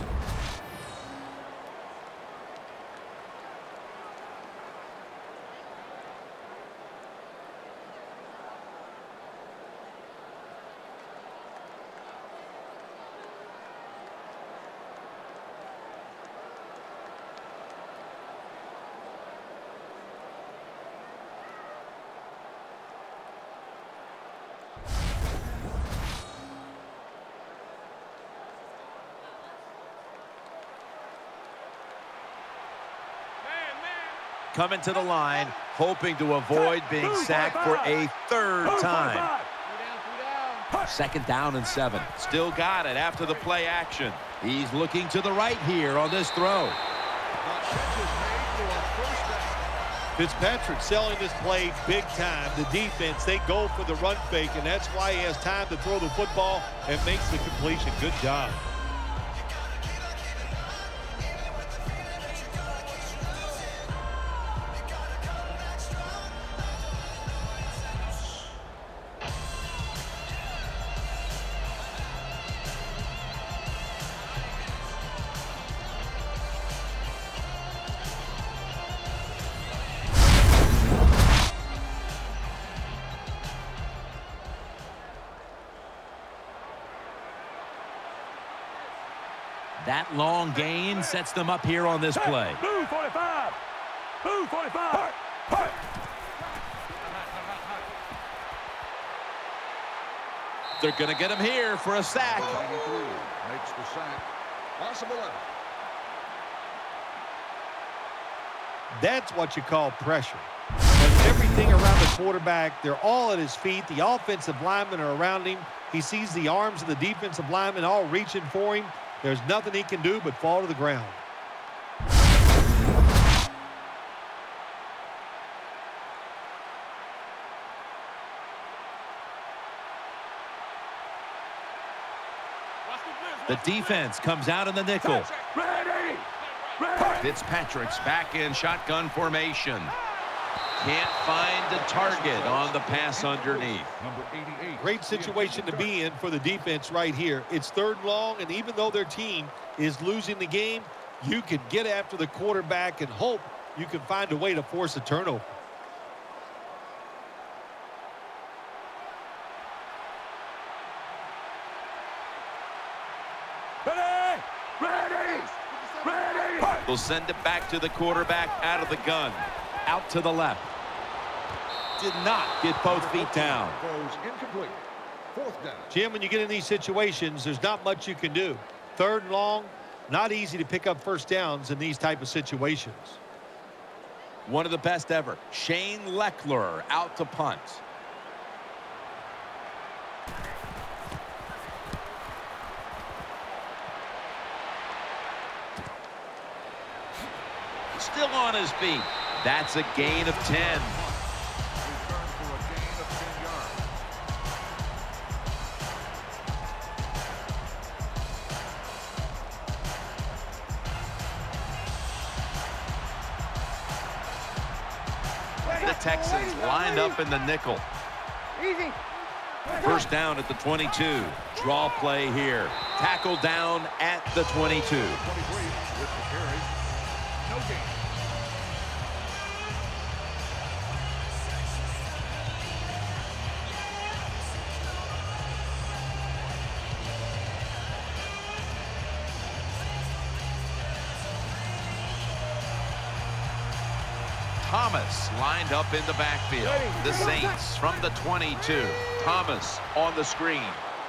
Coming to the line, hoping to avoid being sacked for a third time. Second down and 7. Still got it after the play action. He's looking to the right here on this throw. Fitzpatrick selling this play big time. The defense, they go for the run fake, and that's why he has time to throw the football and makes the completion. Good job. That long gain sets them up here on this play. Move 45. Move 45. They're going to get him here for a sack. 93 makes the sack. Possible error. That's what you call pressure. When everything around the quarterback, they're all at his feet. The offensive linemen are around him. He sees the arms of the defensive linemen all reaching for him. There's nothing he can do but fall to the ground. The defense comes out in the nickel. Ready. Fitzpatrick's back in shotgun formation. Can't find a target on the pass underneath. Number 88. Great situation to be in for the defense right here. It's third and long, and even though their team is losing the game, you can get after the quarterback and hope you can find a way to force a turnover. Ready. They'll send it back to the quarterback out of the gun. Out to the left. Did not get both feet down. Goes incomplete. Fourth down. Jim, when you get in these situations, there's not much you can do. Third and long, not easy to pick up first downs in these type of situations. One of the best ever. Shane Leckler out to punt. Still on his feet. That's a gain of 10. Return for a gain of 10 yards. the Texans lined up in the nickel. Easy. First down at the 22. Draw play here. Tackle down at the 22. 23 with the carry. No gain. Thomas lined up in the backfield. The Saints from the 22. Thomas on the screen.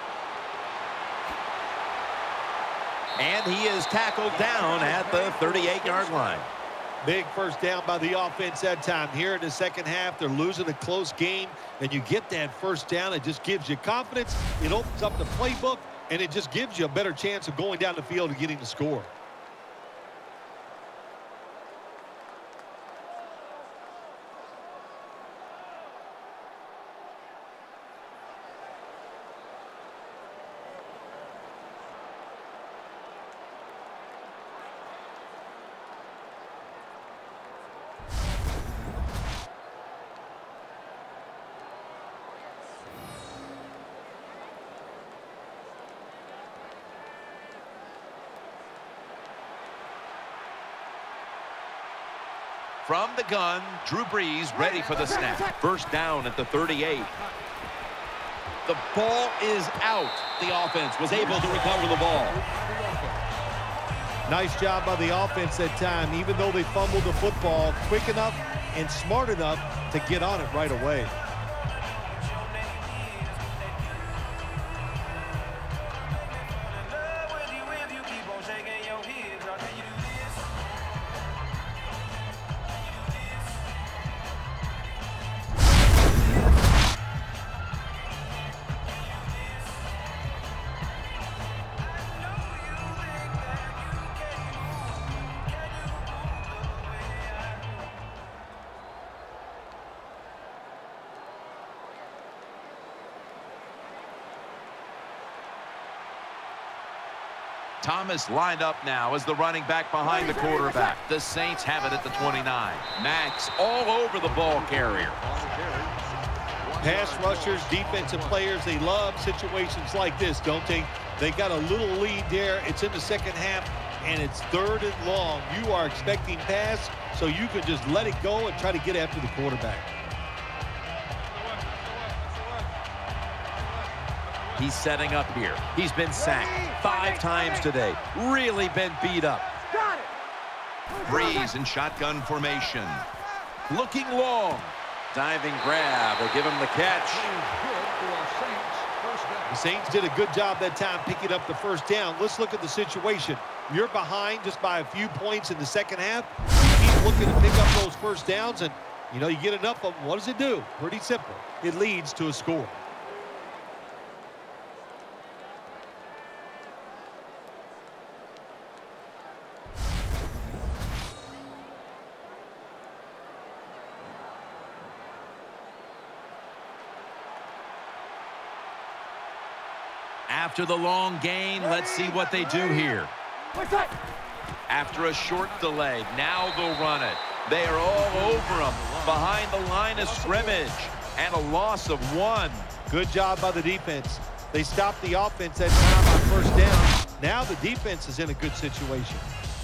And he is tackled down at the 38-yard line. Big first down by the offense that time. Here in the second half, they're losing a close game, and you get that first down. It just gives you confidence. It opens up the playbook, and it just gives you a better chance of going down the field and getting the score. From the gun, Drew Brees ready for the snap. First down at the 38. The ball is out. The offense was able to recover the ball. Nice job by the offense that time. Even though they fumbled the football, quick enough and smart enough to get on it right away. Thomas lined up now as the running back behind the quarterback. The Saints have it at the 29. Max all over the ball carrier. Pass rushers, defensive players, they love situations like this, don't they? They got a little lead there. It's in the second half, and it's 3rd and long. You are expecting pass, so you can just let it go and try to get after the quarterback. He's setting up here. He's been sacked 5 times today. Really been beat up. Brees in shotgun formation. Looking long. Diving grab. They give him the catch. The Saints did a good job that time picking up the first down. Let's look at the situation. You're behind just by a few points in the second half. You keep looking to pick up those first downs, and, you know, you get enough of them. What does it do? Pretty simple. It leads to a score. After the long gain, let's see what they do here. After a short delay, now they'll run it. They are all over him behind the line of scrimmage, and a loss of 1. Good job by the defense. They stopped the offense that time on first down. Now the defense is in a good situation.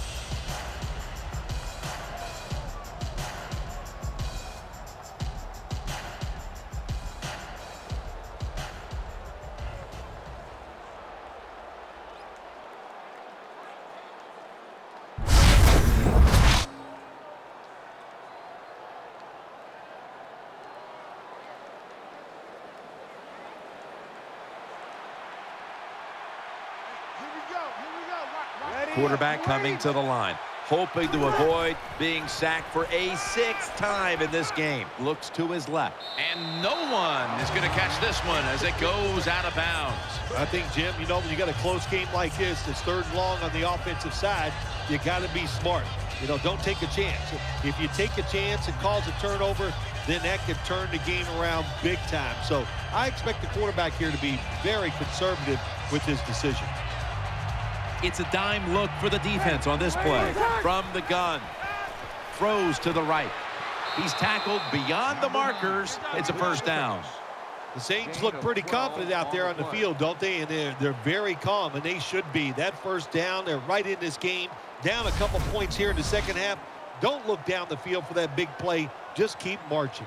Quarterback coming to the line, hoping to avoid being sacked for a 6th time in this game. Looks to his left. And no one is going to catch this one as it goes out of bounds. I think, Jim, you know, when you got a close game like this, it's 3rd and long on the offensive side, you got to be smart. You know, don't take a chance. If you take a chance and cause a turnover, then that could turn the game around big time. So I expect the quarterback here to be very conservative with his decision. It's a dime look for the defense on this play. From the gun. Throws to the right. He's tackled beyond the markers. It's a first down. The Saints look pretty confident out there on the field, don't they? And they're very calm, and they should be. That first down, they're right in this game. Down a couple points here in the second half. Don't look down the field for that big play. Just keep marching.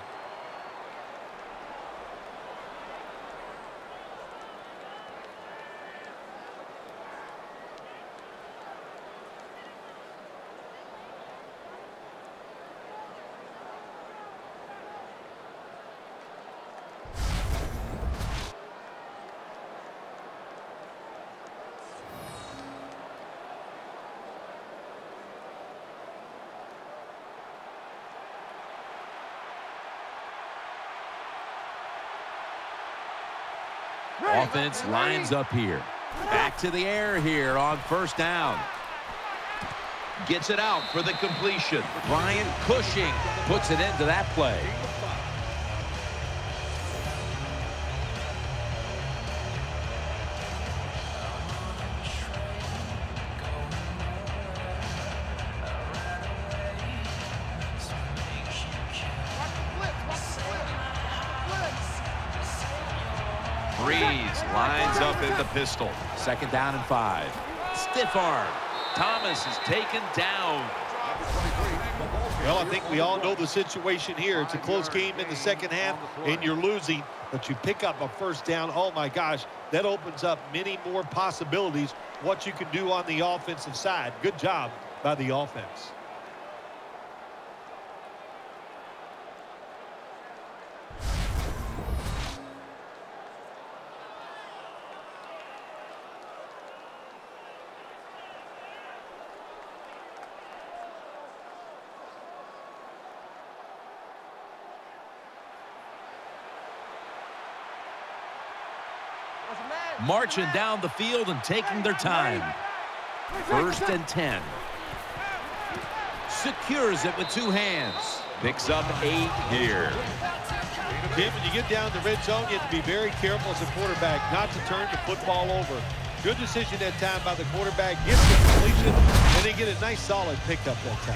Offense lines up here. Back to the air here on first down. Gets it out for the completion. Brian Cushing puts it into that play. Breeze lines up in the pistol. Second down and 5. Stiff arm. Thomas is taken down. Well, I think we all know the situation here. It's a close game in the second half, and you're losing, but you pick up a first down. Oh, my gosh, that opens up many more possibilities, what you can do on the offensive side. Good job by the offense. Marching down the field and taking their time. First and 10. Secures it with 2 hands. Picks up 8 here. Jim, when you get down the red zone, you have to be very careful as a quarterback not to turn the football over. Good decision that time by the quarterback. Gets the completion, and they get a nice solid pickup that time.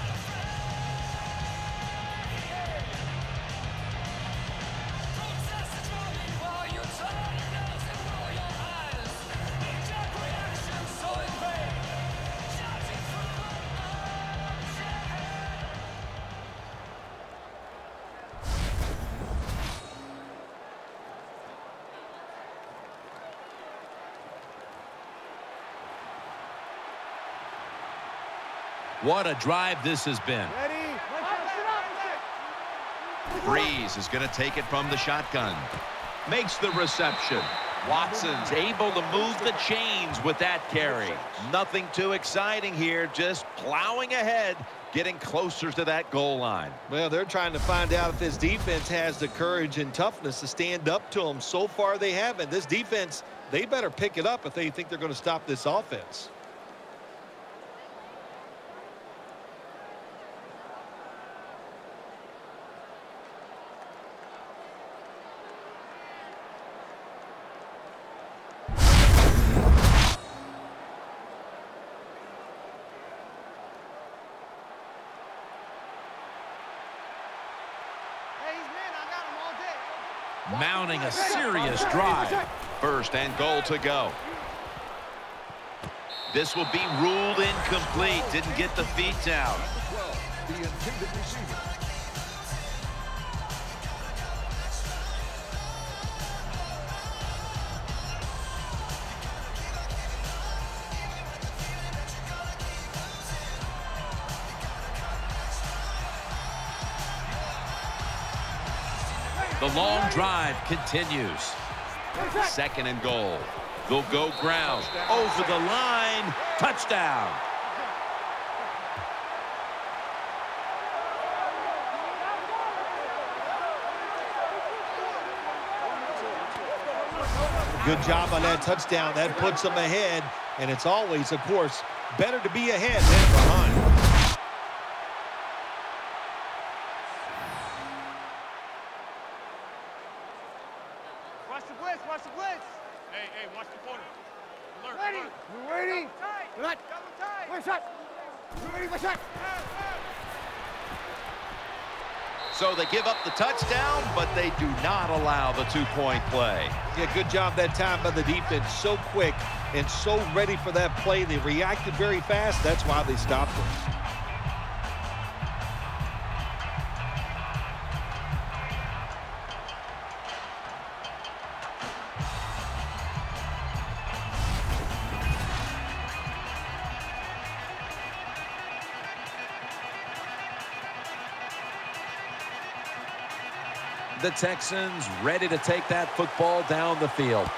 What a drive this has been. Breeze is going to take it from the shotgun. Makes the reception. Watson's able to move the chains with that carry. Nothing too exciting here, just plowing ahead, getting closer to that goal line. Well, they're trying to find out if this defense has the courage and toughness to stand up to them. So far, they haven't. This defense, they better pick it up if they think they're going to stop this offense. Mounting a serious drive. First and goal to go. This will be ruled incomplete. Didn't get the feet down. The intended receiver. The long drive continues. Second and goal. They'll go ground. Over the line. Touchdown. Good job on that touchdown. That puts them ahead, and it's always, of course, better to be ahead than behind. Watch the blitz, watch the blitz. Hey, watch the corner. Alert, Ready. alert. You ready? Good. Double tight. One shot. You ready? One shot. So they give up the touchdown, but they do not allow the two-point play. Yeah, good job that time by the defense. So quick and so ready for that play. They reacted very fast. That's why they stopped them. The Texans ready to take that football down the field.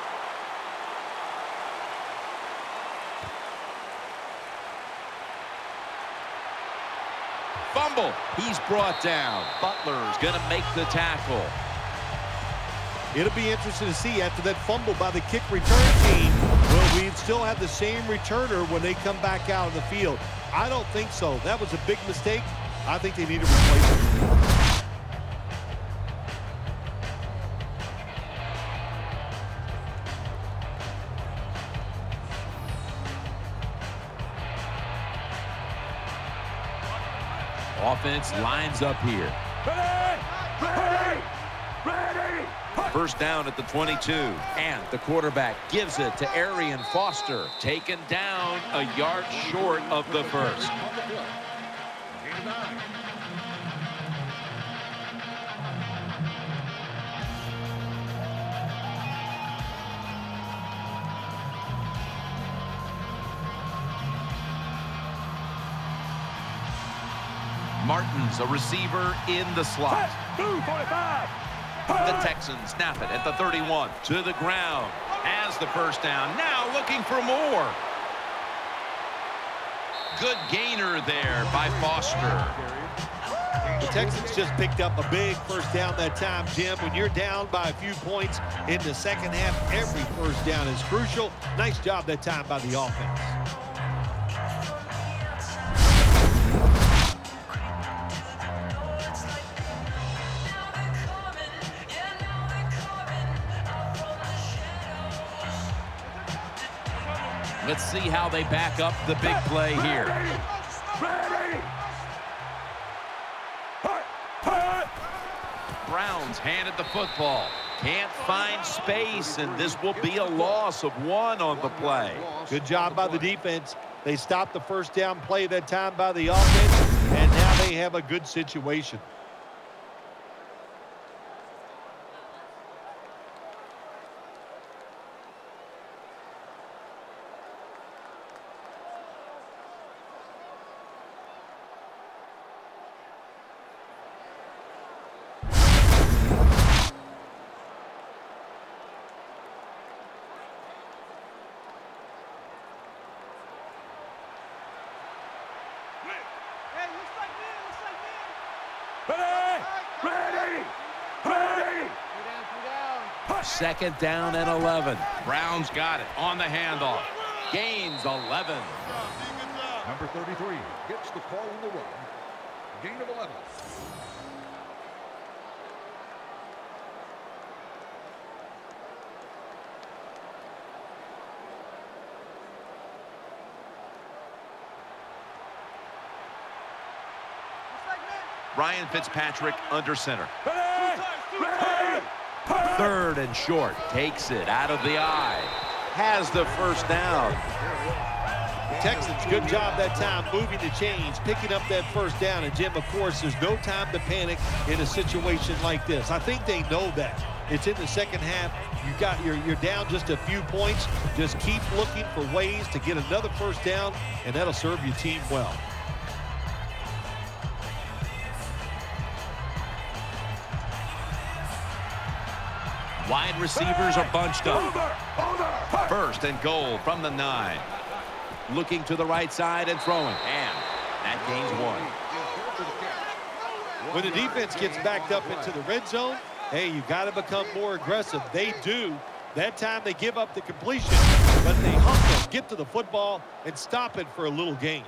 Fumble. He's brought down. Butler's going to make the tackle. It'll be interesting to see after that fumble by the kick return team, will we still have the same returner when they come back out on the field? I don't think so. That was a big mistake. I think they need to replace him. Offense lines up here. First down at the 22. And the quarterback gives it to Arian Foster. Taken down a yard short of the first. Martin's a receiver in the slot. The Texans snap it at the 31 to the ground. Has the first down. Now looking for more. Good gainer there by Foster. The Texans just picked up a big first down that time, Jim. When you're down by a few points in the second half, every first down is crucial. Nice job that time by the offense. Let's see how they back up the big play here. Browns handed the football. Can't find space, and this will be a loss of 1 on the play. Good job by the defense. They stopped the first down play that time by the offense, and now they have a good situation. Second down and 11. Browns got it on the handoff. Gains 11. Number 33 gets the call on the run. Gain of 11. Ryan Fitzpatrick under center. Third and short. Takes it out of the eye. Has the first down. Texans, good job that time moving the chains, picking up that first down. And, Jim, of course, there's no time to panic in a situation like this. I think they know that. It's in the second half. You're down just a few points. Just keep looking for ways to get another first down, and that'll serve your team well. Wide receivers are bunched up. First and goal from the 9. Looking to the right side and throwing. And that gains 1. When the defense gets backed up into the red zone, hey, you got to become more aggressive. They do. That time they give up the completion, but they hustle, get to the football, and stop it for a little gain.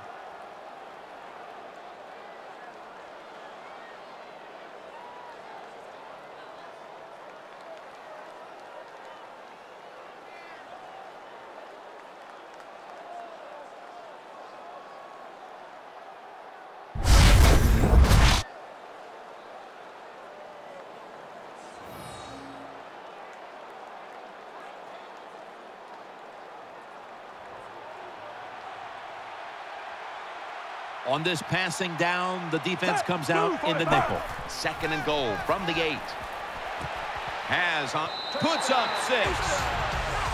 On this passing down, the defense comes out in the nickel. 2nd and goal from the 8. Puts up 6.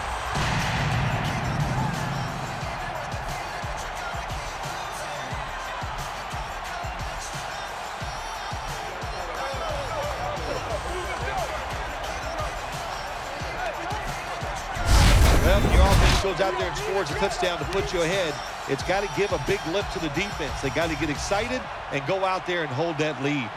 Well, your offense goes out there and scores a touchdown to put you ahead. It's got to give a big lift to the defense. They got to get excited and go out there and hold that lead.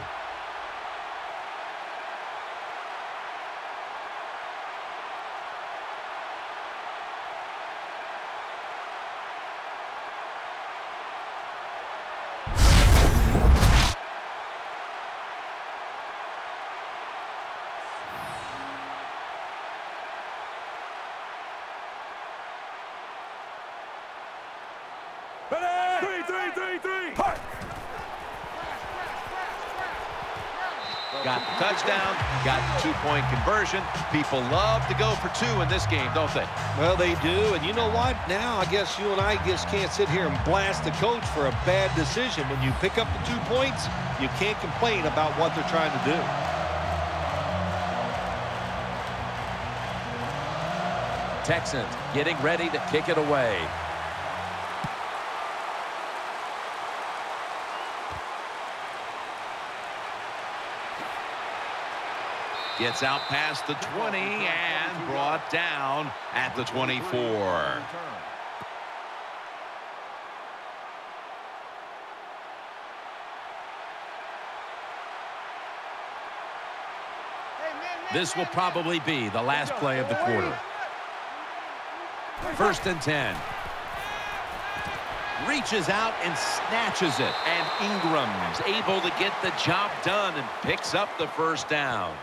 Got the touchdown, got the 2-point conversion. People love to go for 2 in this game, don't they? Well, they do, and you know what? Now I guess you and I just can't sit here and blast the coach for a bad decision. When you pick up the 2 points, you can't complain about what they're trying to do. Texans getting ready to kick it away. Gets out past the 20 and brought down at the 24. This will probably be the last play of the quarter. 1st and 10. Reaches out and snatches it. And Ingram's able to get the job done and picks up the 1st down.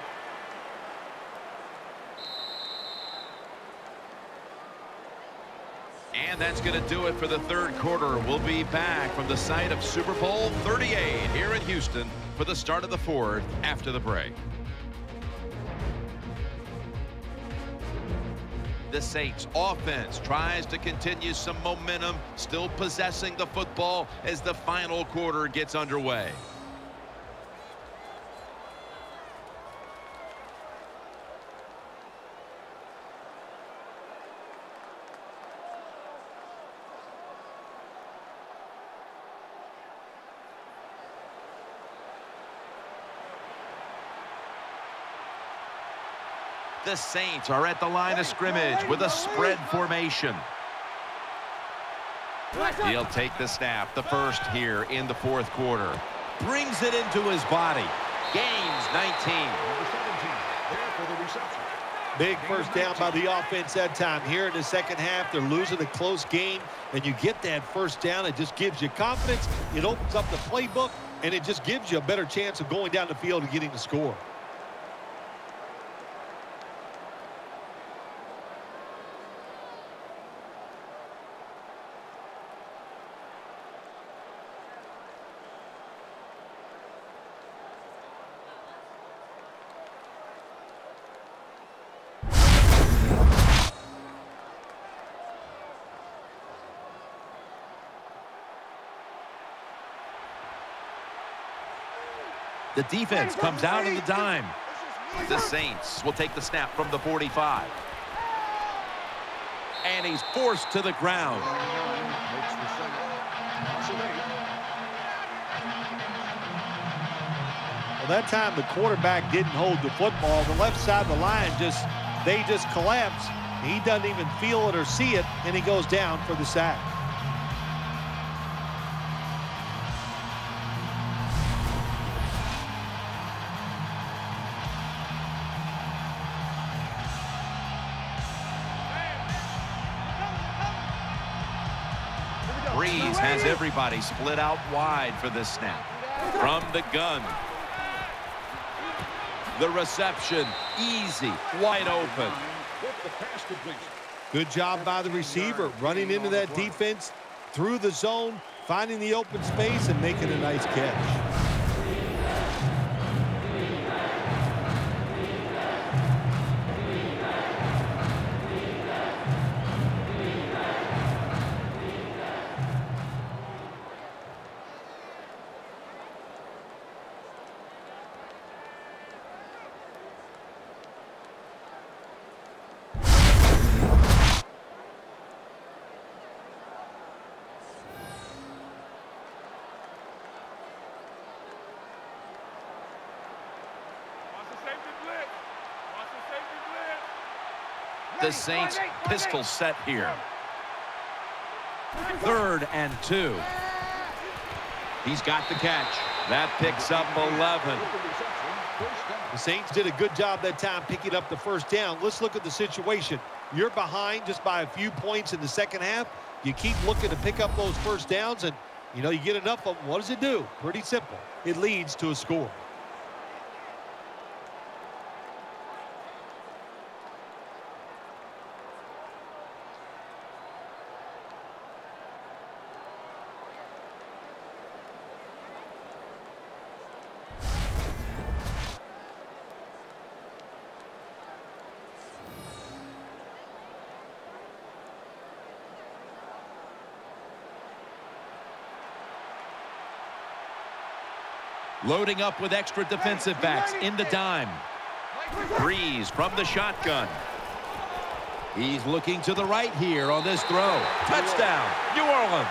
And that's going to do it for the 3rd quarter. We'll be back from the site of Super Bowl 38 here in Houston for the start of the 4th after the break. The Saints offense tries to continue some momentum, still possessing the football as the final quarter gets underway. The Saints are at the line of scrimmage with a spread formation. He'll take the snap, the 1st here in the 4th quarter. Brings it into his body. Gains 19. Big 1st down by the offense that time. Here in the 2nd half, they're losing a close game, and you get that 1st down. It just gives you confidence. It opens up the playbook, and it just gives you a better chance of going down the field and getting the score. The defense comes out of the dime. The Saints will take the snap from the 45. And he's forced to the ground. Well, that time the quarterback didn't hold the football. The left side of the line they just collapse. He doesn't even feel it or see it, and he goes down for the sack. Breeze has everybody split out wide for this snap. From the gun. The reception, easy, wide open. Good job by the receiver, running into that defense, through the zone, finding the open space, and making a nice catch. The Saints pistol set here. 3rd and 2. He's got the catch. That picks up 11. The Saints did a good job that time picking up the first down. Let's look at the situation. You're behind just by a few points in the second half. You keep looking to pick up those first downs, and, you know, you get enough of them. What does it do? Pretty simple. It leads to a score. Loading up with extra defensive backs in the dime. Breeze from the shotgun. He's looking to the right here on this throw. Touchdown, New Orleans.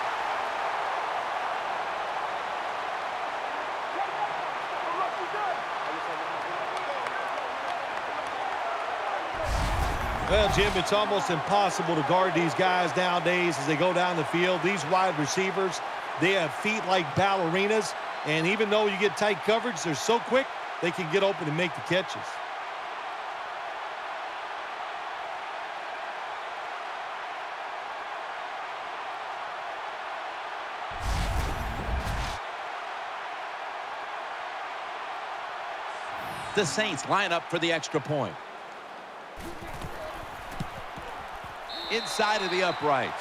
Well, Jim, it's almost impossible to guard these guys nowadays as they go down the field. These wide receivers, they have feet like ballerinas. And even though you get tight coverage, they're so quick, they can get open and make the catches. The Saints line up for the extra point. Inside of the uprights.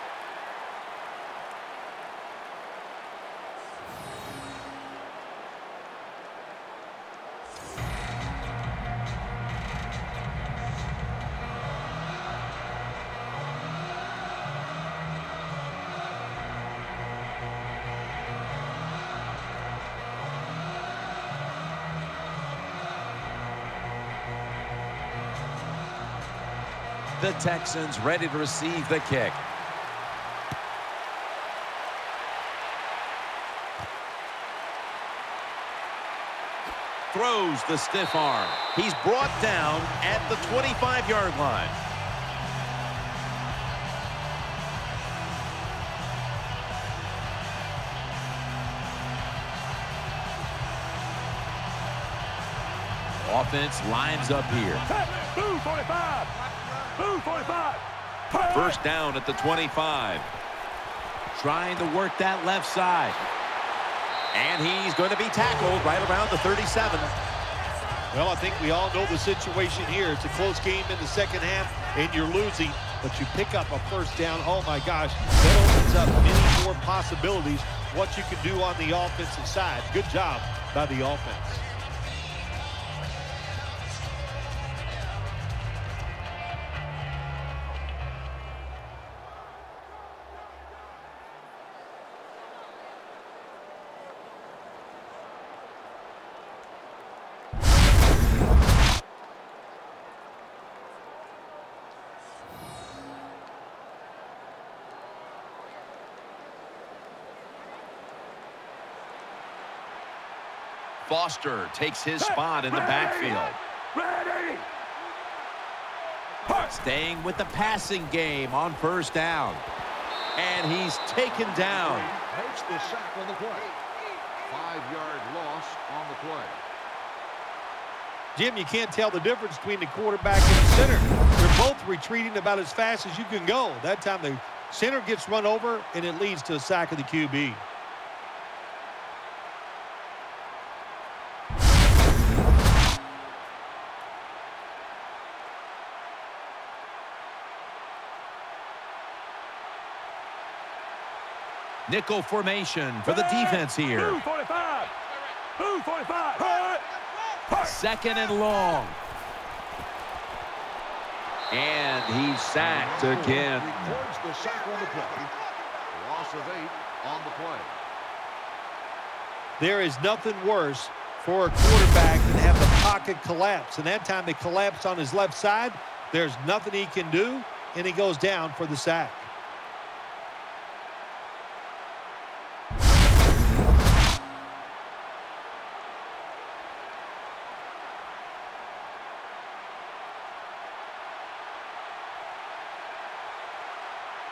The Texans ready to receive the kick. Throws the stiff arm. He's brought down at the 25-yard line. Offense lines up here. Blue 45. Blue 45. First down at the 25. Trying to work that left side. And he's going to be tackled right around the 37. Well, I think we all know the situation here. It's a close game in the second half, and you're losing, but you pick up a first down. Oh, my gosh, that opens up many more possibilities, what you can do on the offensive side. Good job by the offense. Foster takes his spot in the backfield. Ready. Staying with the passing game on first down. And he's taken down. Makes the sack on the play. 5-yard loss on the play. Jim, you can't tell the difference between the quarterback and the center. They're both retreating about as fast as you can go. That time the center gets run over, and it leads to a sack of the QB. Nickel formation for the defense here. Blue 45. Blue 45. Second and long. And he's sacked again. Records the sack on the play. Loss of 8 on the play. There is nothing worse for a quarterback than have the pocket collapse. And that time they collapsed on his left side. There's nothing he can do, and he goes down for the sack.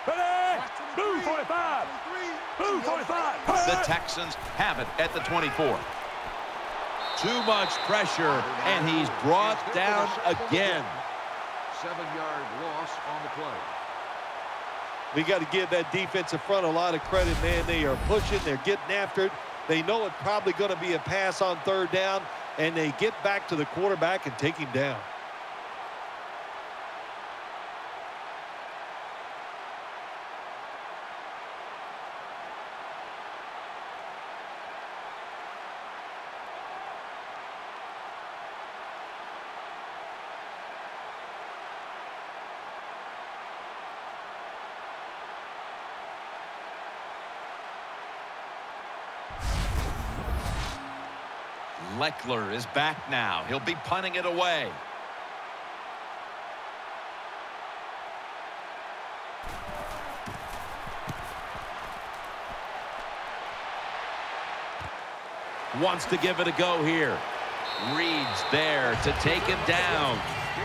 Ready? Blue 45. Blue 45. The Texans have it at the 24. Too much pressure, and he's brought down again. 7-yard loss on the play. We got to give that defensive front a lot of credit, man. They are pushing. They're getting after it. They know it's probably going to be a pass on third down, and they get back to the quarterback and take him down. Leckler is back now. He'll be punting it away. Wants to give it a go here. Reed's there to take him down.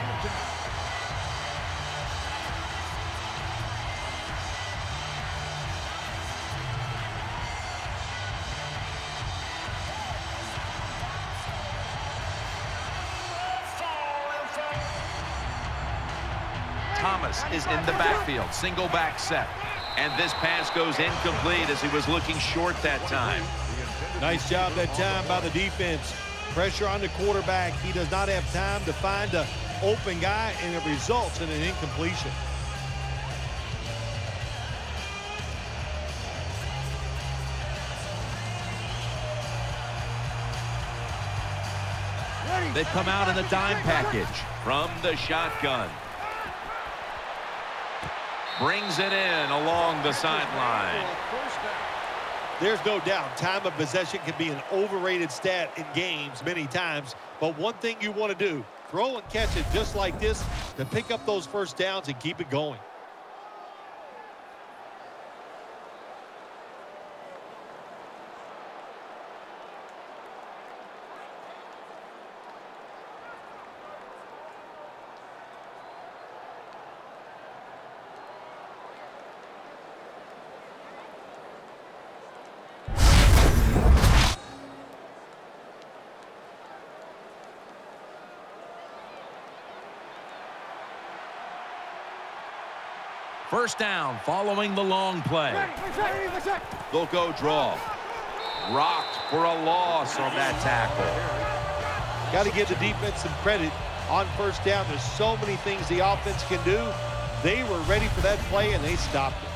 Thomas is in the backfield, single back set. And this pass goes incomplete as he was looking short that time. Nice job that time by the defense. Pressure on the quarterback. He does not have time to find an open guy, and it results in an incompletion. They come out in the dime package from the shotgun. Brings it in along the sideline. There's no doubt time of possession can be an overrated stat in games many times, but one thing you want to do, throw and catch it just like this to pick up those first downs and keep it going. First down following the long play. They'll go draw. Rocked for a loss on that tackle. Got to give the defense some credit on first down. There's so many things the offense can do. They were ready for that play, and they stopped it.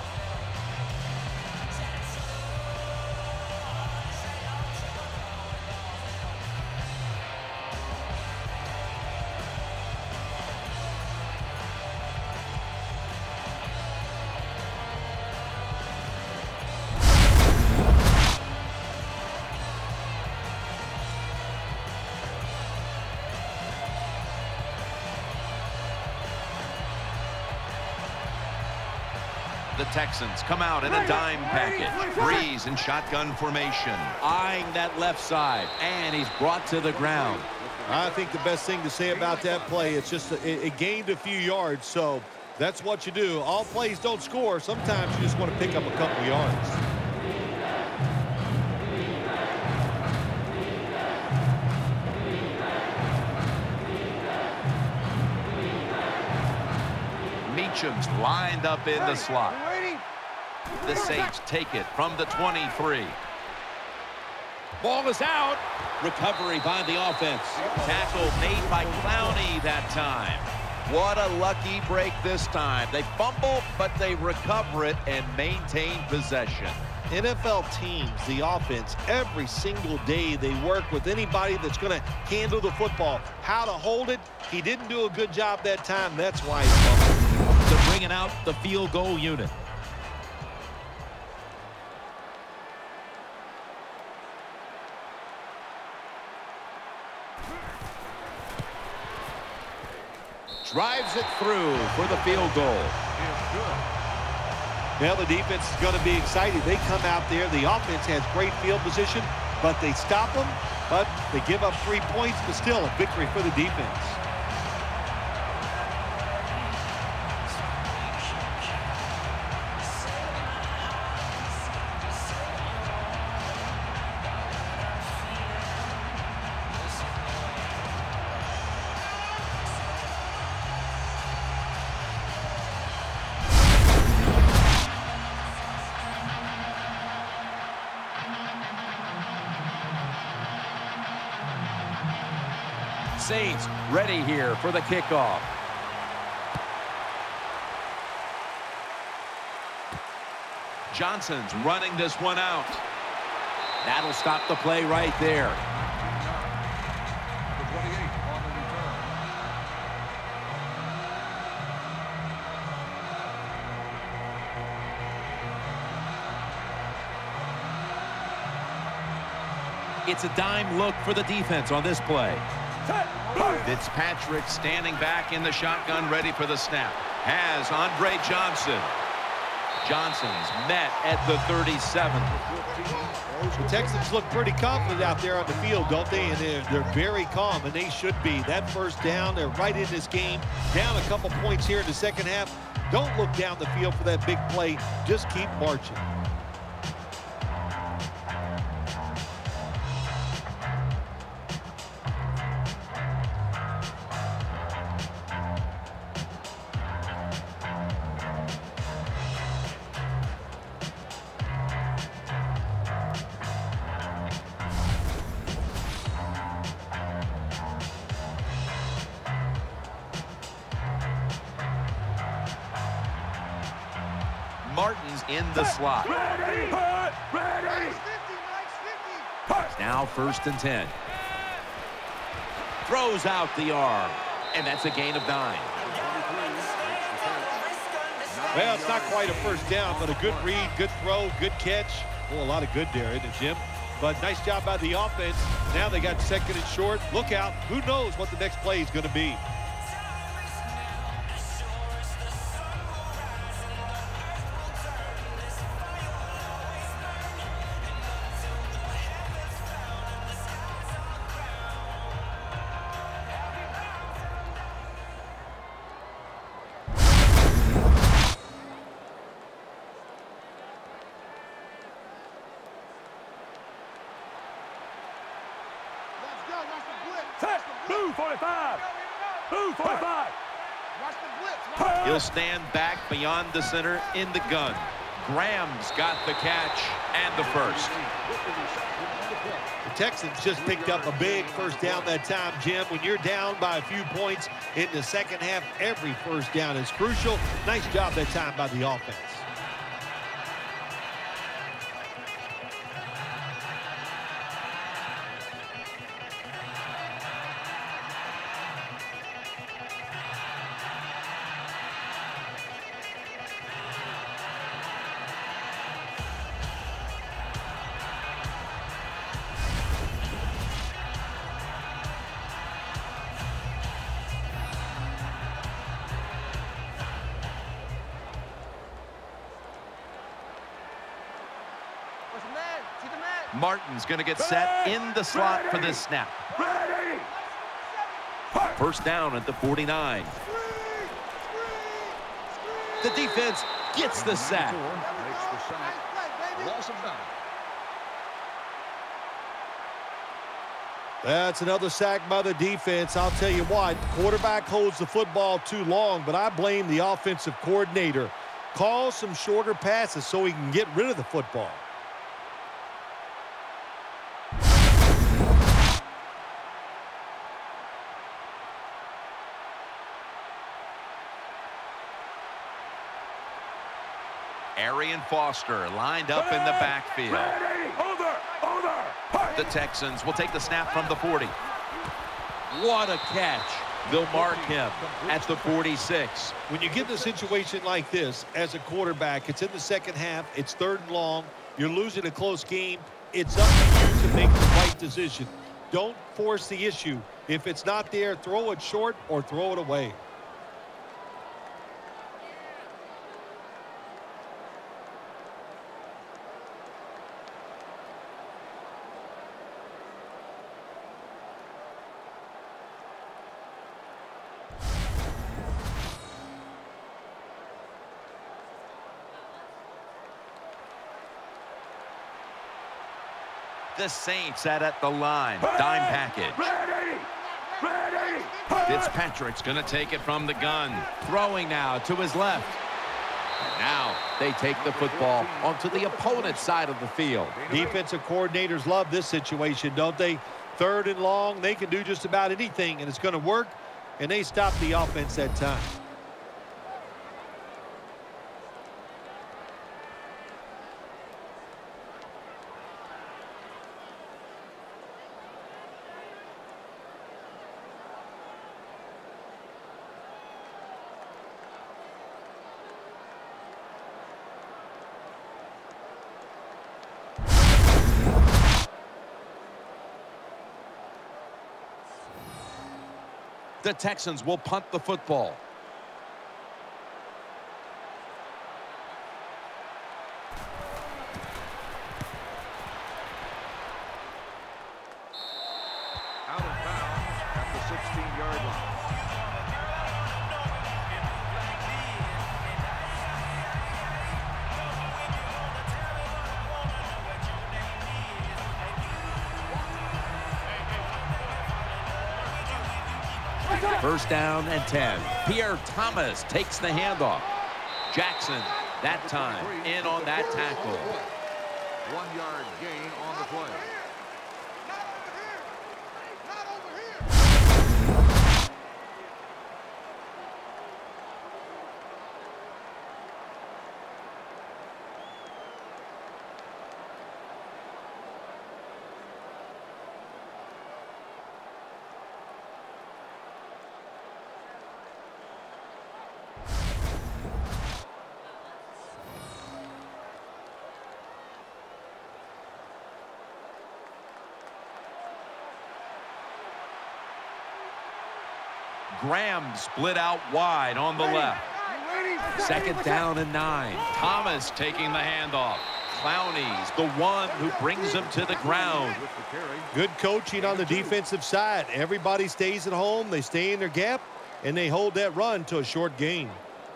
The Texans come out in a dime package. Breeze in shotgun formation. Eyeing that left side. And he's brought to the ground. I think the best thing to say about that play, it's just it gained a few yards, so that's what you do. All plays don't score. Sometimes you just want to pick up a couple yards. Meacham's lined up in the slot. The Saints take it from the 23. Ball is out. Recovery by the offense. Tackle made by Clowney that time. What a lucky break this time. They fumble, but they recover it and maintain possession. NFL teams, the offense, every single day they work with anybody that's going to handle the football. How to hold it, he didn't do a good job that time. That's why he's fumbled. To bringing out the field goal unit. Drives it through for the field goal. Now the defense is going to be excited. They come out there. The offense has great field position, but they stop them. But they give up 3 points, but still a victory for the defense. Saints ready here for the kickoff. Johnson's running this one out. That'll stop the play right there. The 28 on the return. It's a dime look for the defense on this play. Fitzpatrick standing back in the shotgun, ready for the snap. Has Andre Johnson. Johnson's met at the 37. The Texans look pretty confident out there on the field, don't they? And they're very calm, and they should be. That first down, they're right in this game. Down a couple points here in the second half. Don't look down the field for that big play. Just keep marching. Martin's in the slot. Ready. Now 1st and 10. Throws out the arm. And that's a gain of 9. Well, it's not quite a first down, but a good read, good throw, good catch. Well, a lot of good there, isn't it, Jim? But nice job by the offense. Now they got 2nd and short. Look out. Who knows what the next play is going to be. Set. Blue 45. Blue 45. He'll stand back beyond the center in the gun. Graham's got the catch and the first. The Texans just picked up a big first down that time, Jim. When you're down by a few points in the second half, every first down is crucial. Nice job that time by the offense. Martin's going to get set in the slot for this snap. Ready. 1st down at the 49. The defense gets the sack. Makes the sack. Loss of 9. That's another sack by the defense. I'll tell you what, quarterback holds the football too long, but I blame the offensive coordinator. Call some shorter passes so he can get rid of the football. Arian Foster lined up in the backfield. Ready. Over. The Texans will take the snap from the 40. What a catch. They'll mark him at the 46. When you get in a situation like this as a quarterback, it's in the second half, it's 3rd and long, you're losing a close game, it's up to you to make the right decision. Don't force the issue. If it's not there, throw it short or throw it away. The Saints at the line. Dime package. Ready. Fitzpatrick's going to take it from the gun. Throwing now to his left. Now they take the football onto the opponent's side of the field. Defensive coordinators love this situation, don't they? 3rd and long. They can do just about anything, and it's going to work, and they stop the offense that time. The Texans will punt the football. Out of bounds at the 16-yard line. First down and 10. Pierre Thomas takes the handoff. Jackson, that time, in on that tackle. 1-yard gain on the play. Graham split out wide on the left. 2nd down and 9. Thomas taking the handoff. Clowney's the one who brings him to the ground. Good coaching on the defensive side. Everybody stays at home. They stay in their gap, and they hold that run to a short gain.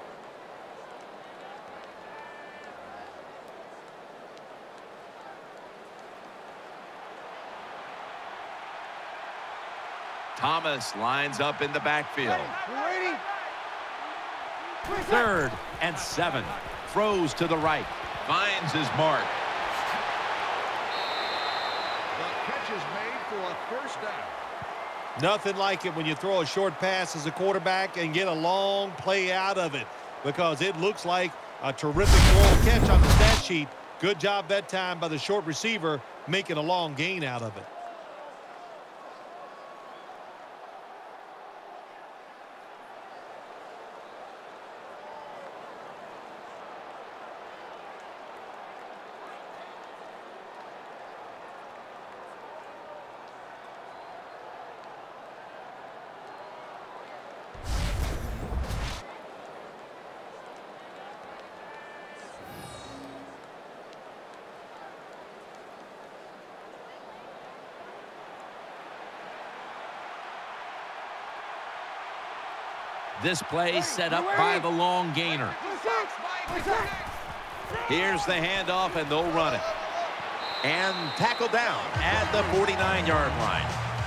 Thomas lines up in the backfield. 3rd and 7. Throws to the right. Finds his mark. The catch is made for a first down. Nothing like it when you throw a short pass as a quarterback and get a long play out of it, because it looks like a terrific throw catch on the stat sheet. Good job that time by the short receiver making a long gain out of it. This play set up by the long gainer. Here's the handoff, and they'll run it. And tackle down at the 49-yard line.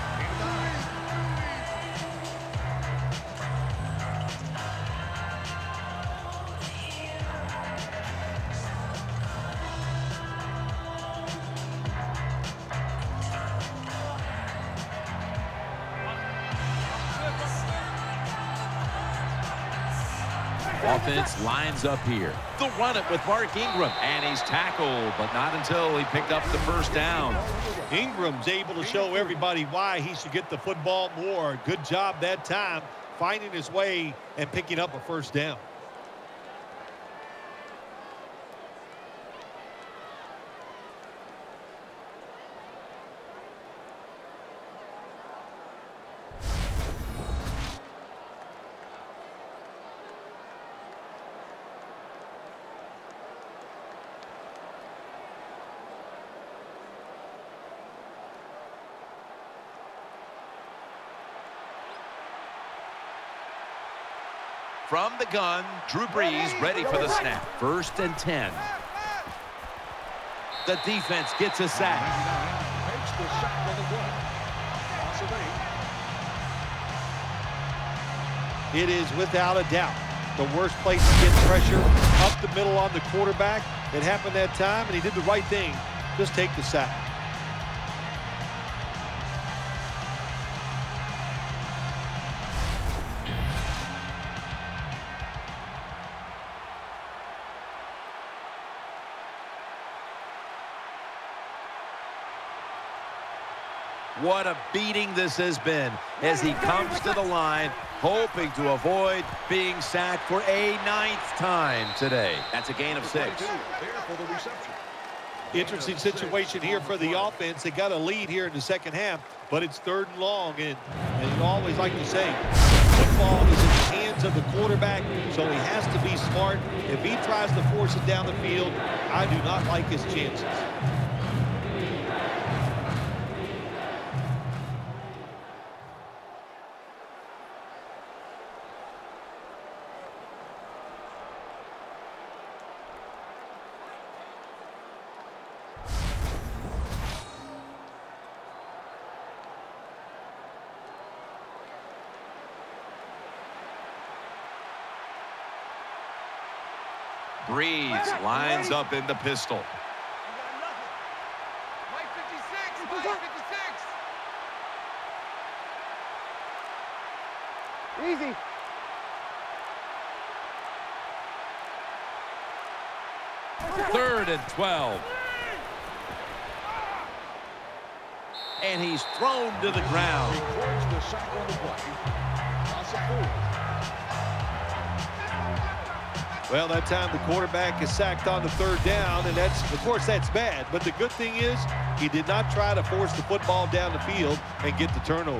Offense lines up here. They'll run it with Mark Ingram, and he's tackled, but not until he picked up the first down. Ingram's able to show everybody why he should get the football more. Good job that time, finding his way and picking up a first down. From the gun, Drew Brees ready for the snap. 1st and 10. The defense gets a sack. Makes the sack on the play. Loss of 8. It is without a doubt the worst place to get pressure up the middle on the quarterback. It happened that time, and he did the right thing. Just take the sack. What a beating this has been as he comes to the line, hoping to avoid being sacked for a 9th time today. That's a gain of 6. There for the reception. Interesting situation here for the offense. They got a lead here in the second half, but it's 3rd and long. And you always like to say, football is in the hands of the quarterback, so he has to be smart. If he tries to force it down the field, I do not like his chances. Breeze lines up in the pistol. Mike 56, Mike 56. Easy. Third and 12. And he's thrown to the ground. Records the sack on the play. Loss of 4. Well, that time the quarterback is sacked on the 3rd down, and that's, of course, that's bad. But the good thing is he did not try to force the football down the field and get the turnover.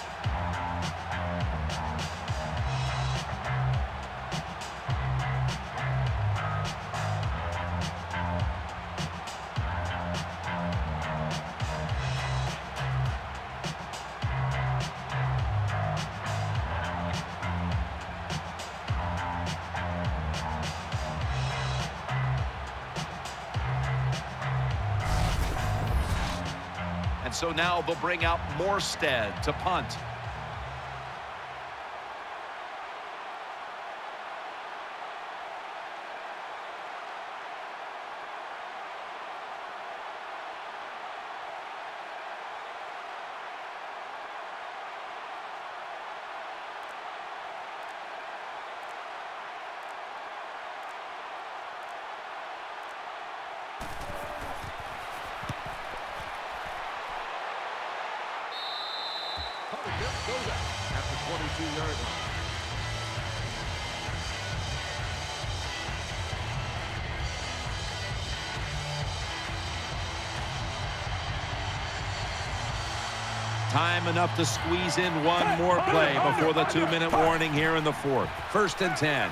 So now they'll bring out Morstead to punt. Goes out at the 22-yard line. Time enough to squeeze in one more play before the 2-minute warning here in the 4th. 1st and 10.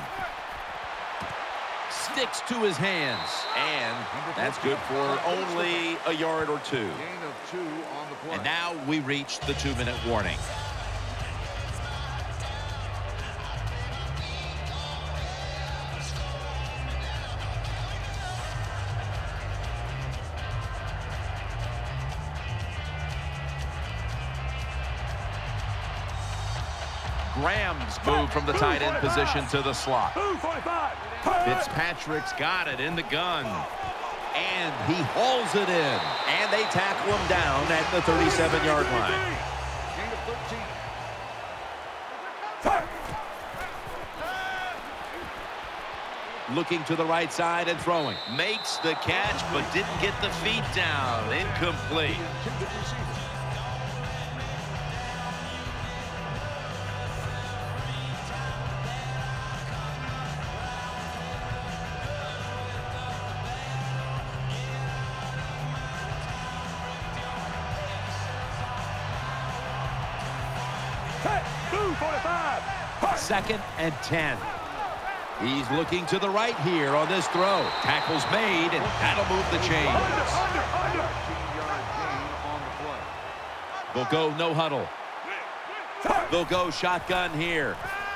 Sticks to his hands, and that's good for only a yard or 2. Gain of 2 on the play. And now we reach the 2-minute warning. Graham's moved from the tight end position to the slot. 45. Fitzpatrick's got it in the gun. And he hauls it in. And they tackle him down at the 37-yard line. Gain of 13. Looking to the right side and throwing. Makes the catch, but didn't get the feet down. Incomplete. Intended receiver. Blue 45. 2nd and 10. He's looking to the right here on this throw. Tackle's made, and that'll move the chains. Under. 15-yard gain on the play. They'll go no huddle. They'll go shotgun here.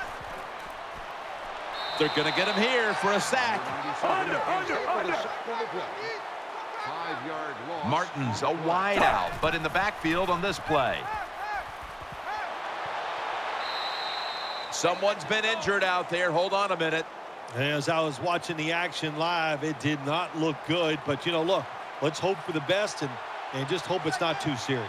They're going to get him here for a sack. Under. For the sack on the play. 5-yard loss. Martin's a wide out, but in the backfield on this play. Someone's been injured out there. Hold on a minute. As I was watching the action live, it did not look good. But, you know, look, let's hope for the best and just hope it's not too serious.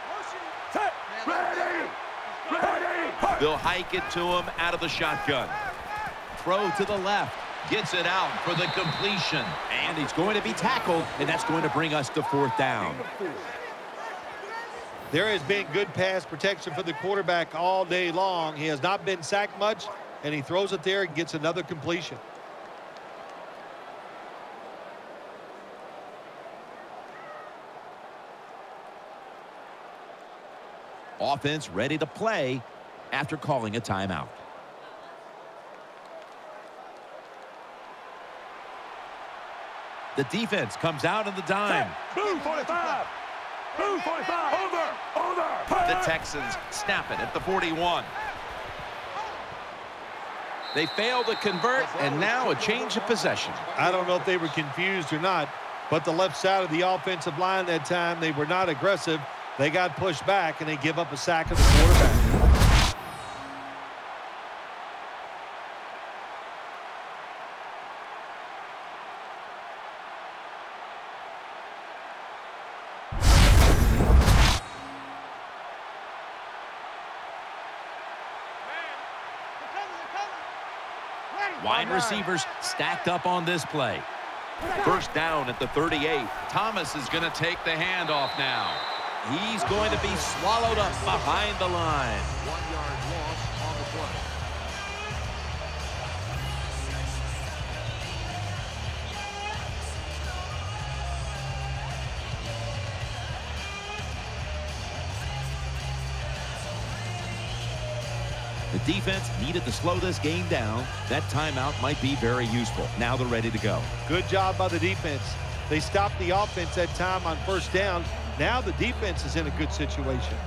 Ready. They'll hike it to him out of the shotgun. Throw to the left. Gets it out for the completion. And he's going to be tackled, and that's going to bring us to 4th down. There has been good pass protection for the quarterback all day long. He has not been sacked much, and he throws it there and gets another completion. Offense ready to play after calling a timeout. The defense comes out in the dime. Blue 45. Blue 45. Over. The Texans snap it at the 41. They fail to convert, and now a change of possession. I don't know if they were confused or not, but the left side of the offensive line that time, they were not aggressive. They got pushed back, and they give up a sack of the quarterback. Wide receivers stacked up on this play. First down at the 38. Thomas is going to take the handoff now. He's going to be swallowed up behind the line. 1 yard loss on the play. The defense needed to slow this game down. That timeout might be very useful. Now they're ready to go. Good job by the defense. They stopped the offense that time on first down. Now the defense is in a good situation.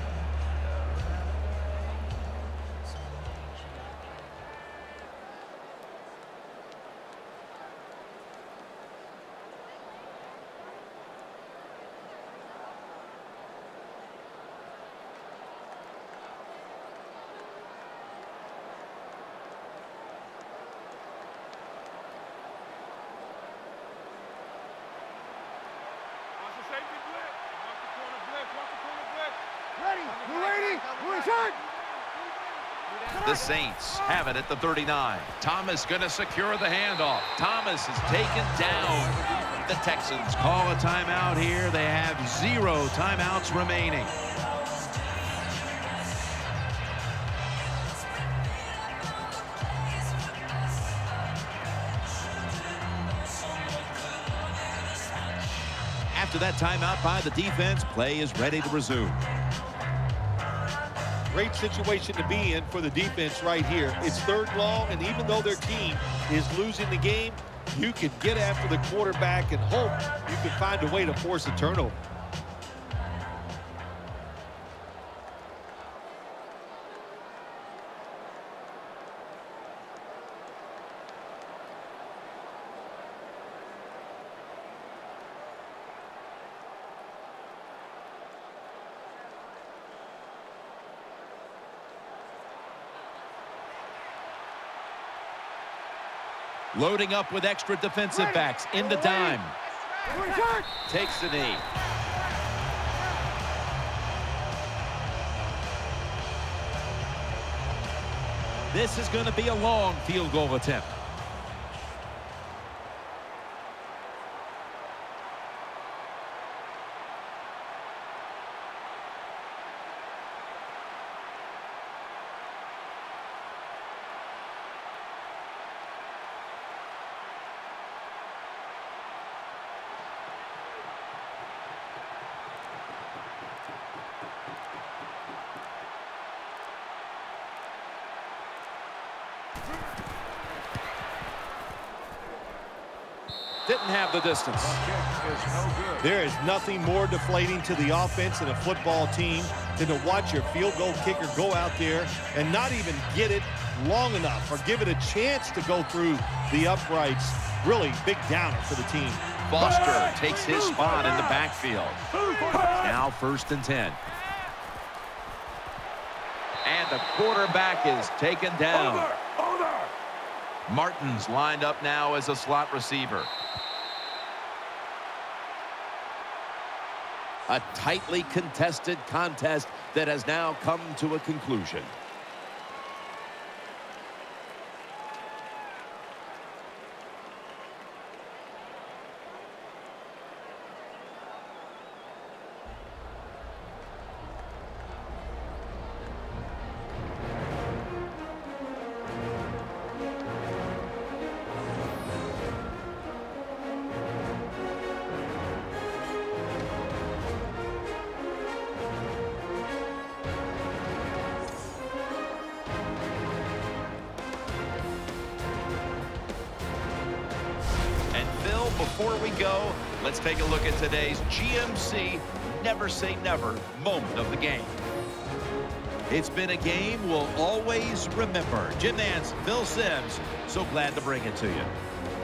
The Saints have it at the 39. Thomas going to secure the handoff. Thomas is taken down. The Texans call a timeout here. They have 0 timeouts remaining. After that timeout by the defense, play is ready to resume. Great situation to be in for the defense right here. It's third long, and even though their team is losing the game, you can get after the quarterback and hope you can find a way to force a turnover. Loading up with extra defensive backs in the dime. Takes the knee. This is going to be a long field goal attempt. Didn't have the distance. There is nothing more deflating to the offense and a football team than to watch your field goal kicker go out there and not even get it long enough or give it a chance to go through the uprights. Really big downer for the team. Foster takes his spot in the backfield. Now 1st and 10. And the quarterback is taken down. Martin's lined up now as a slot receiver. A tightly contested contest that has now come to a conclusion. before we go, let's take a look at today's GMC Never Say Never moment of the game. It's been a game we'll always remember. Jim Nantz, Phil Simms, so glad to bring it to you.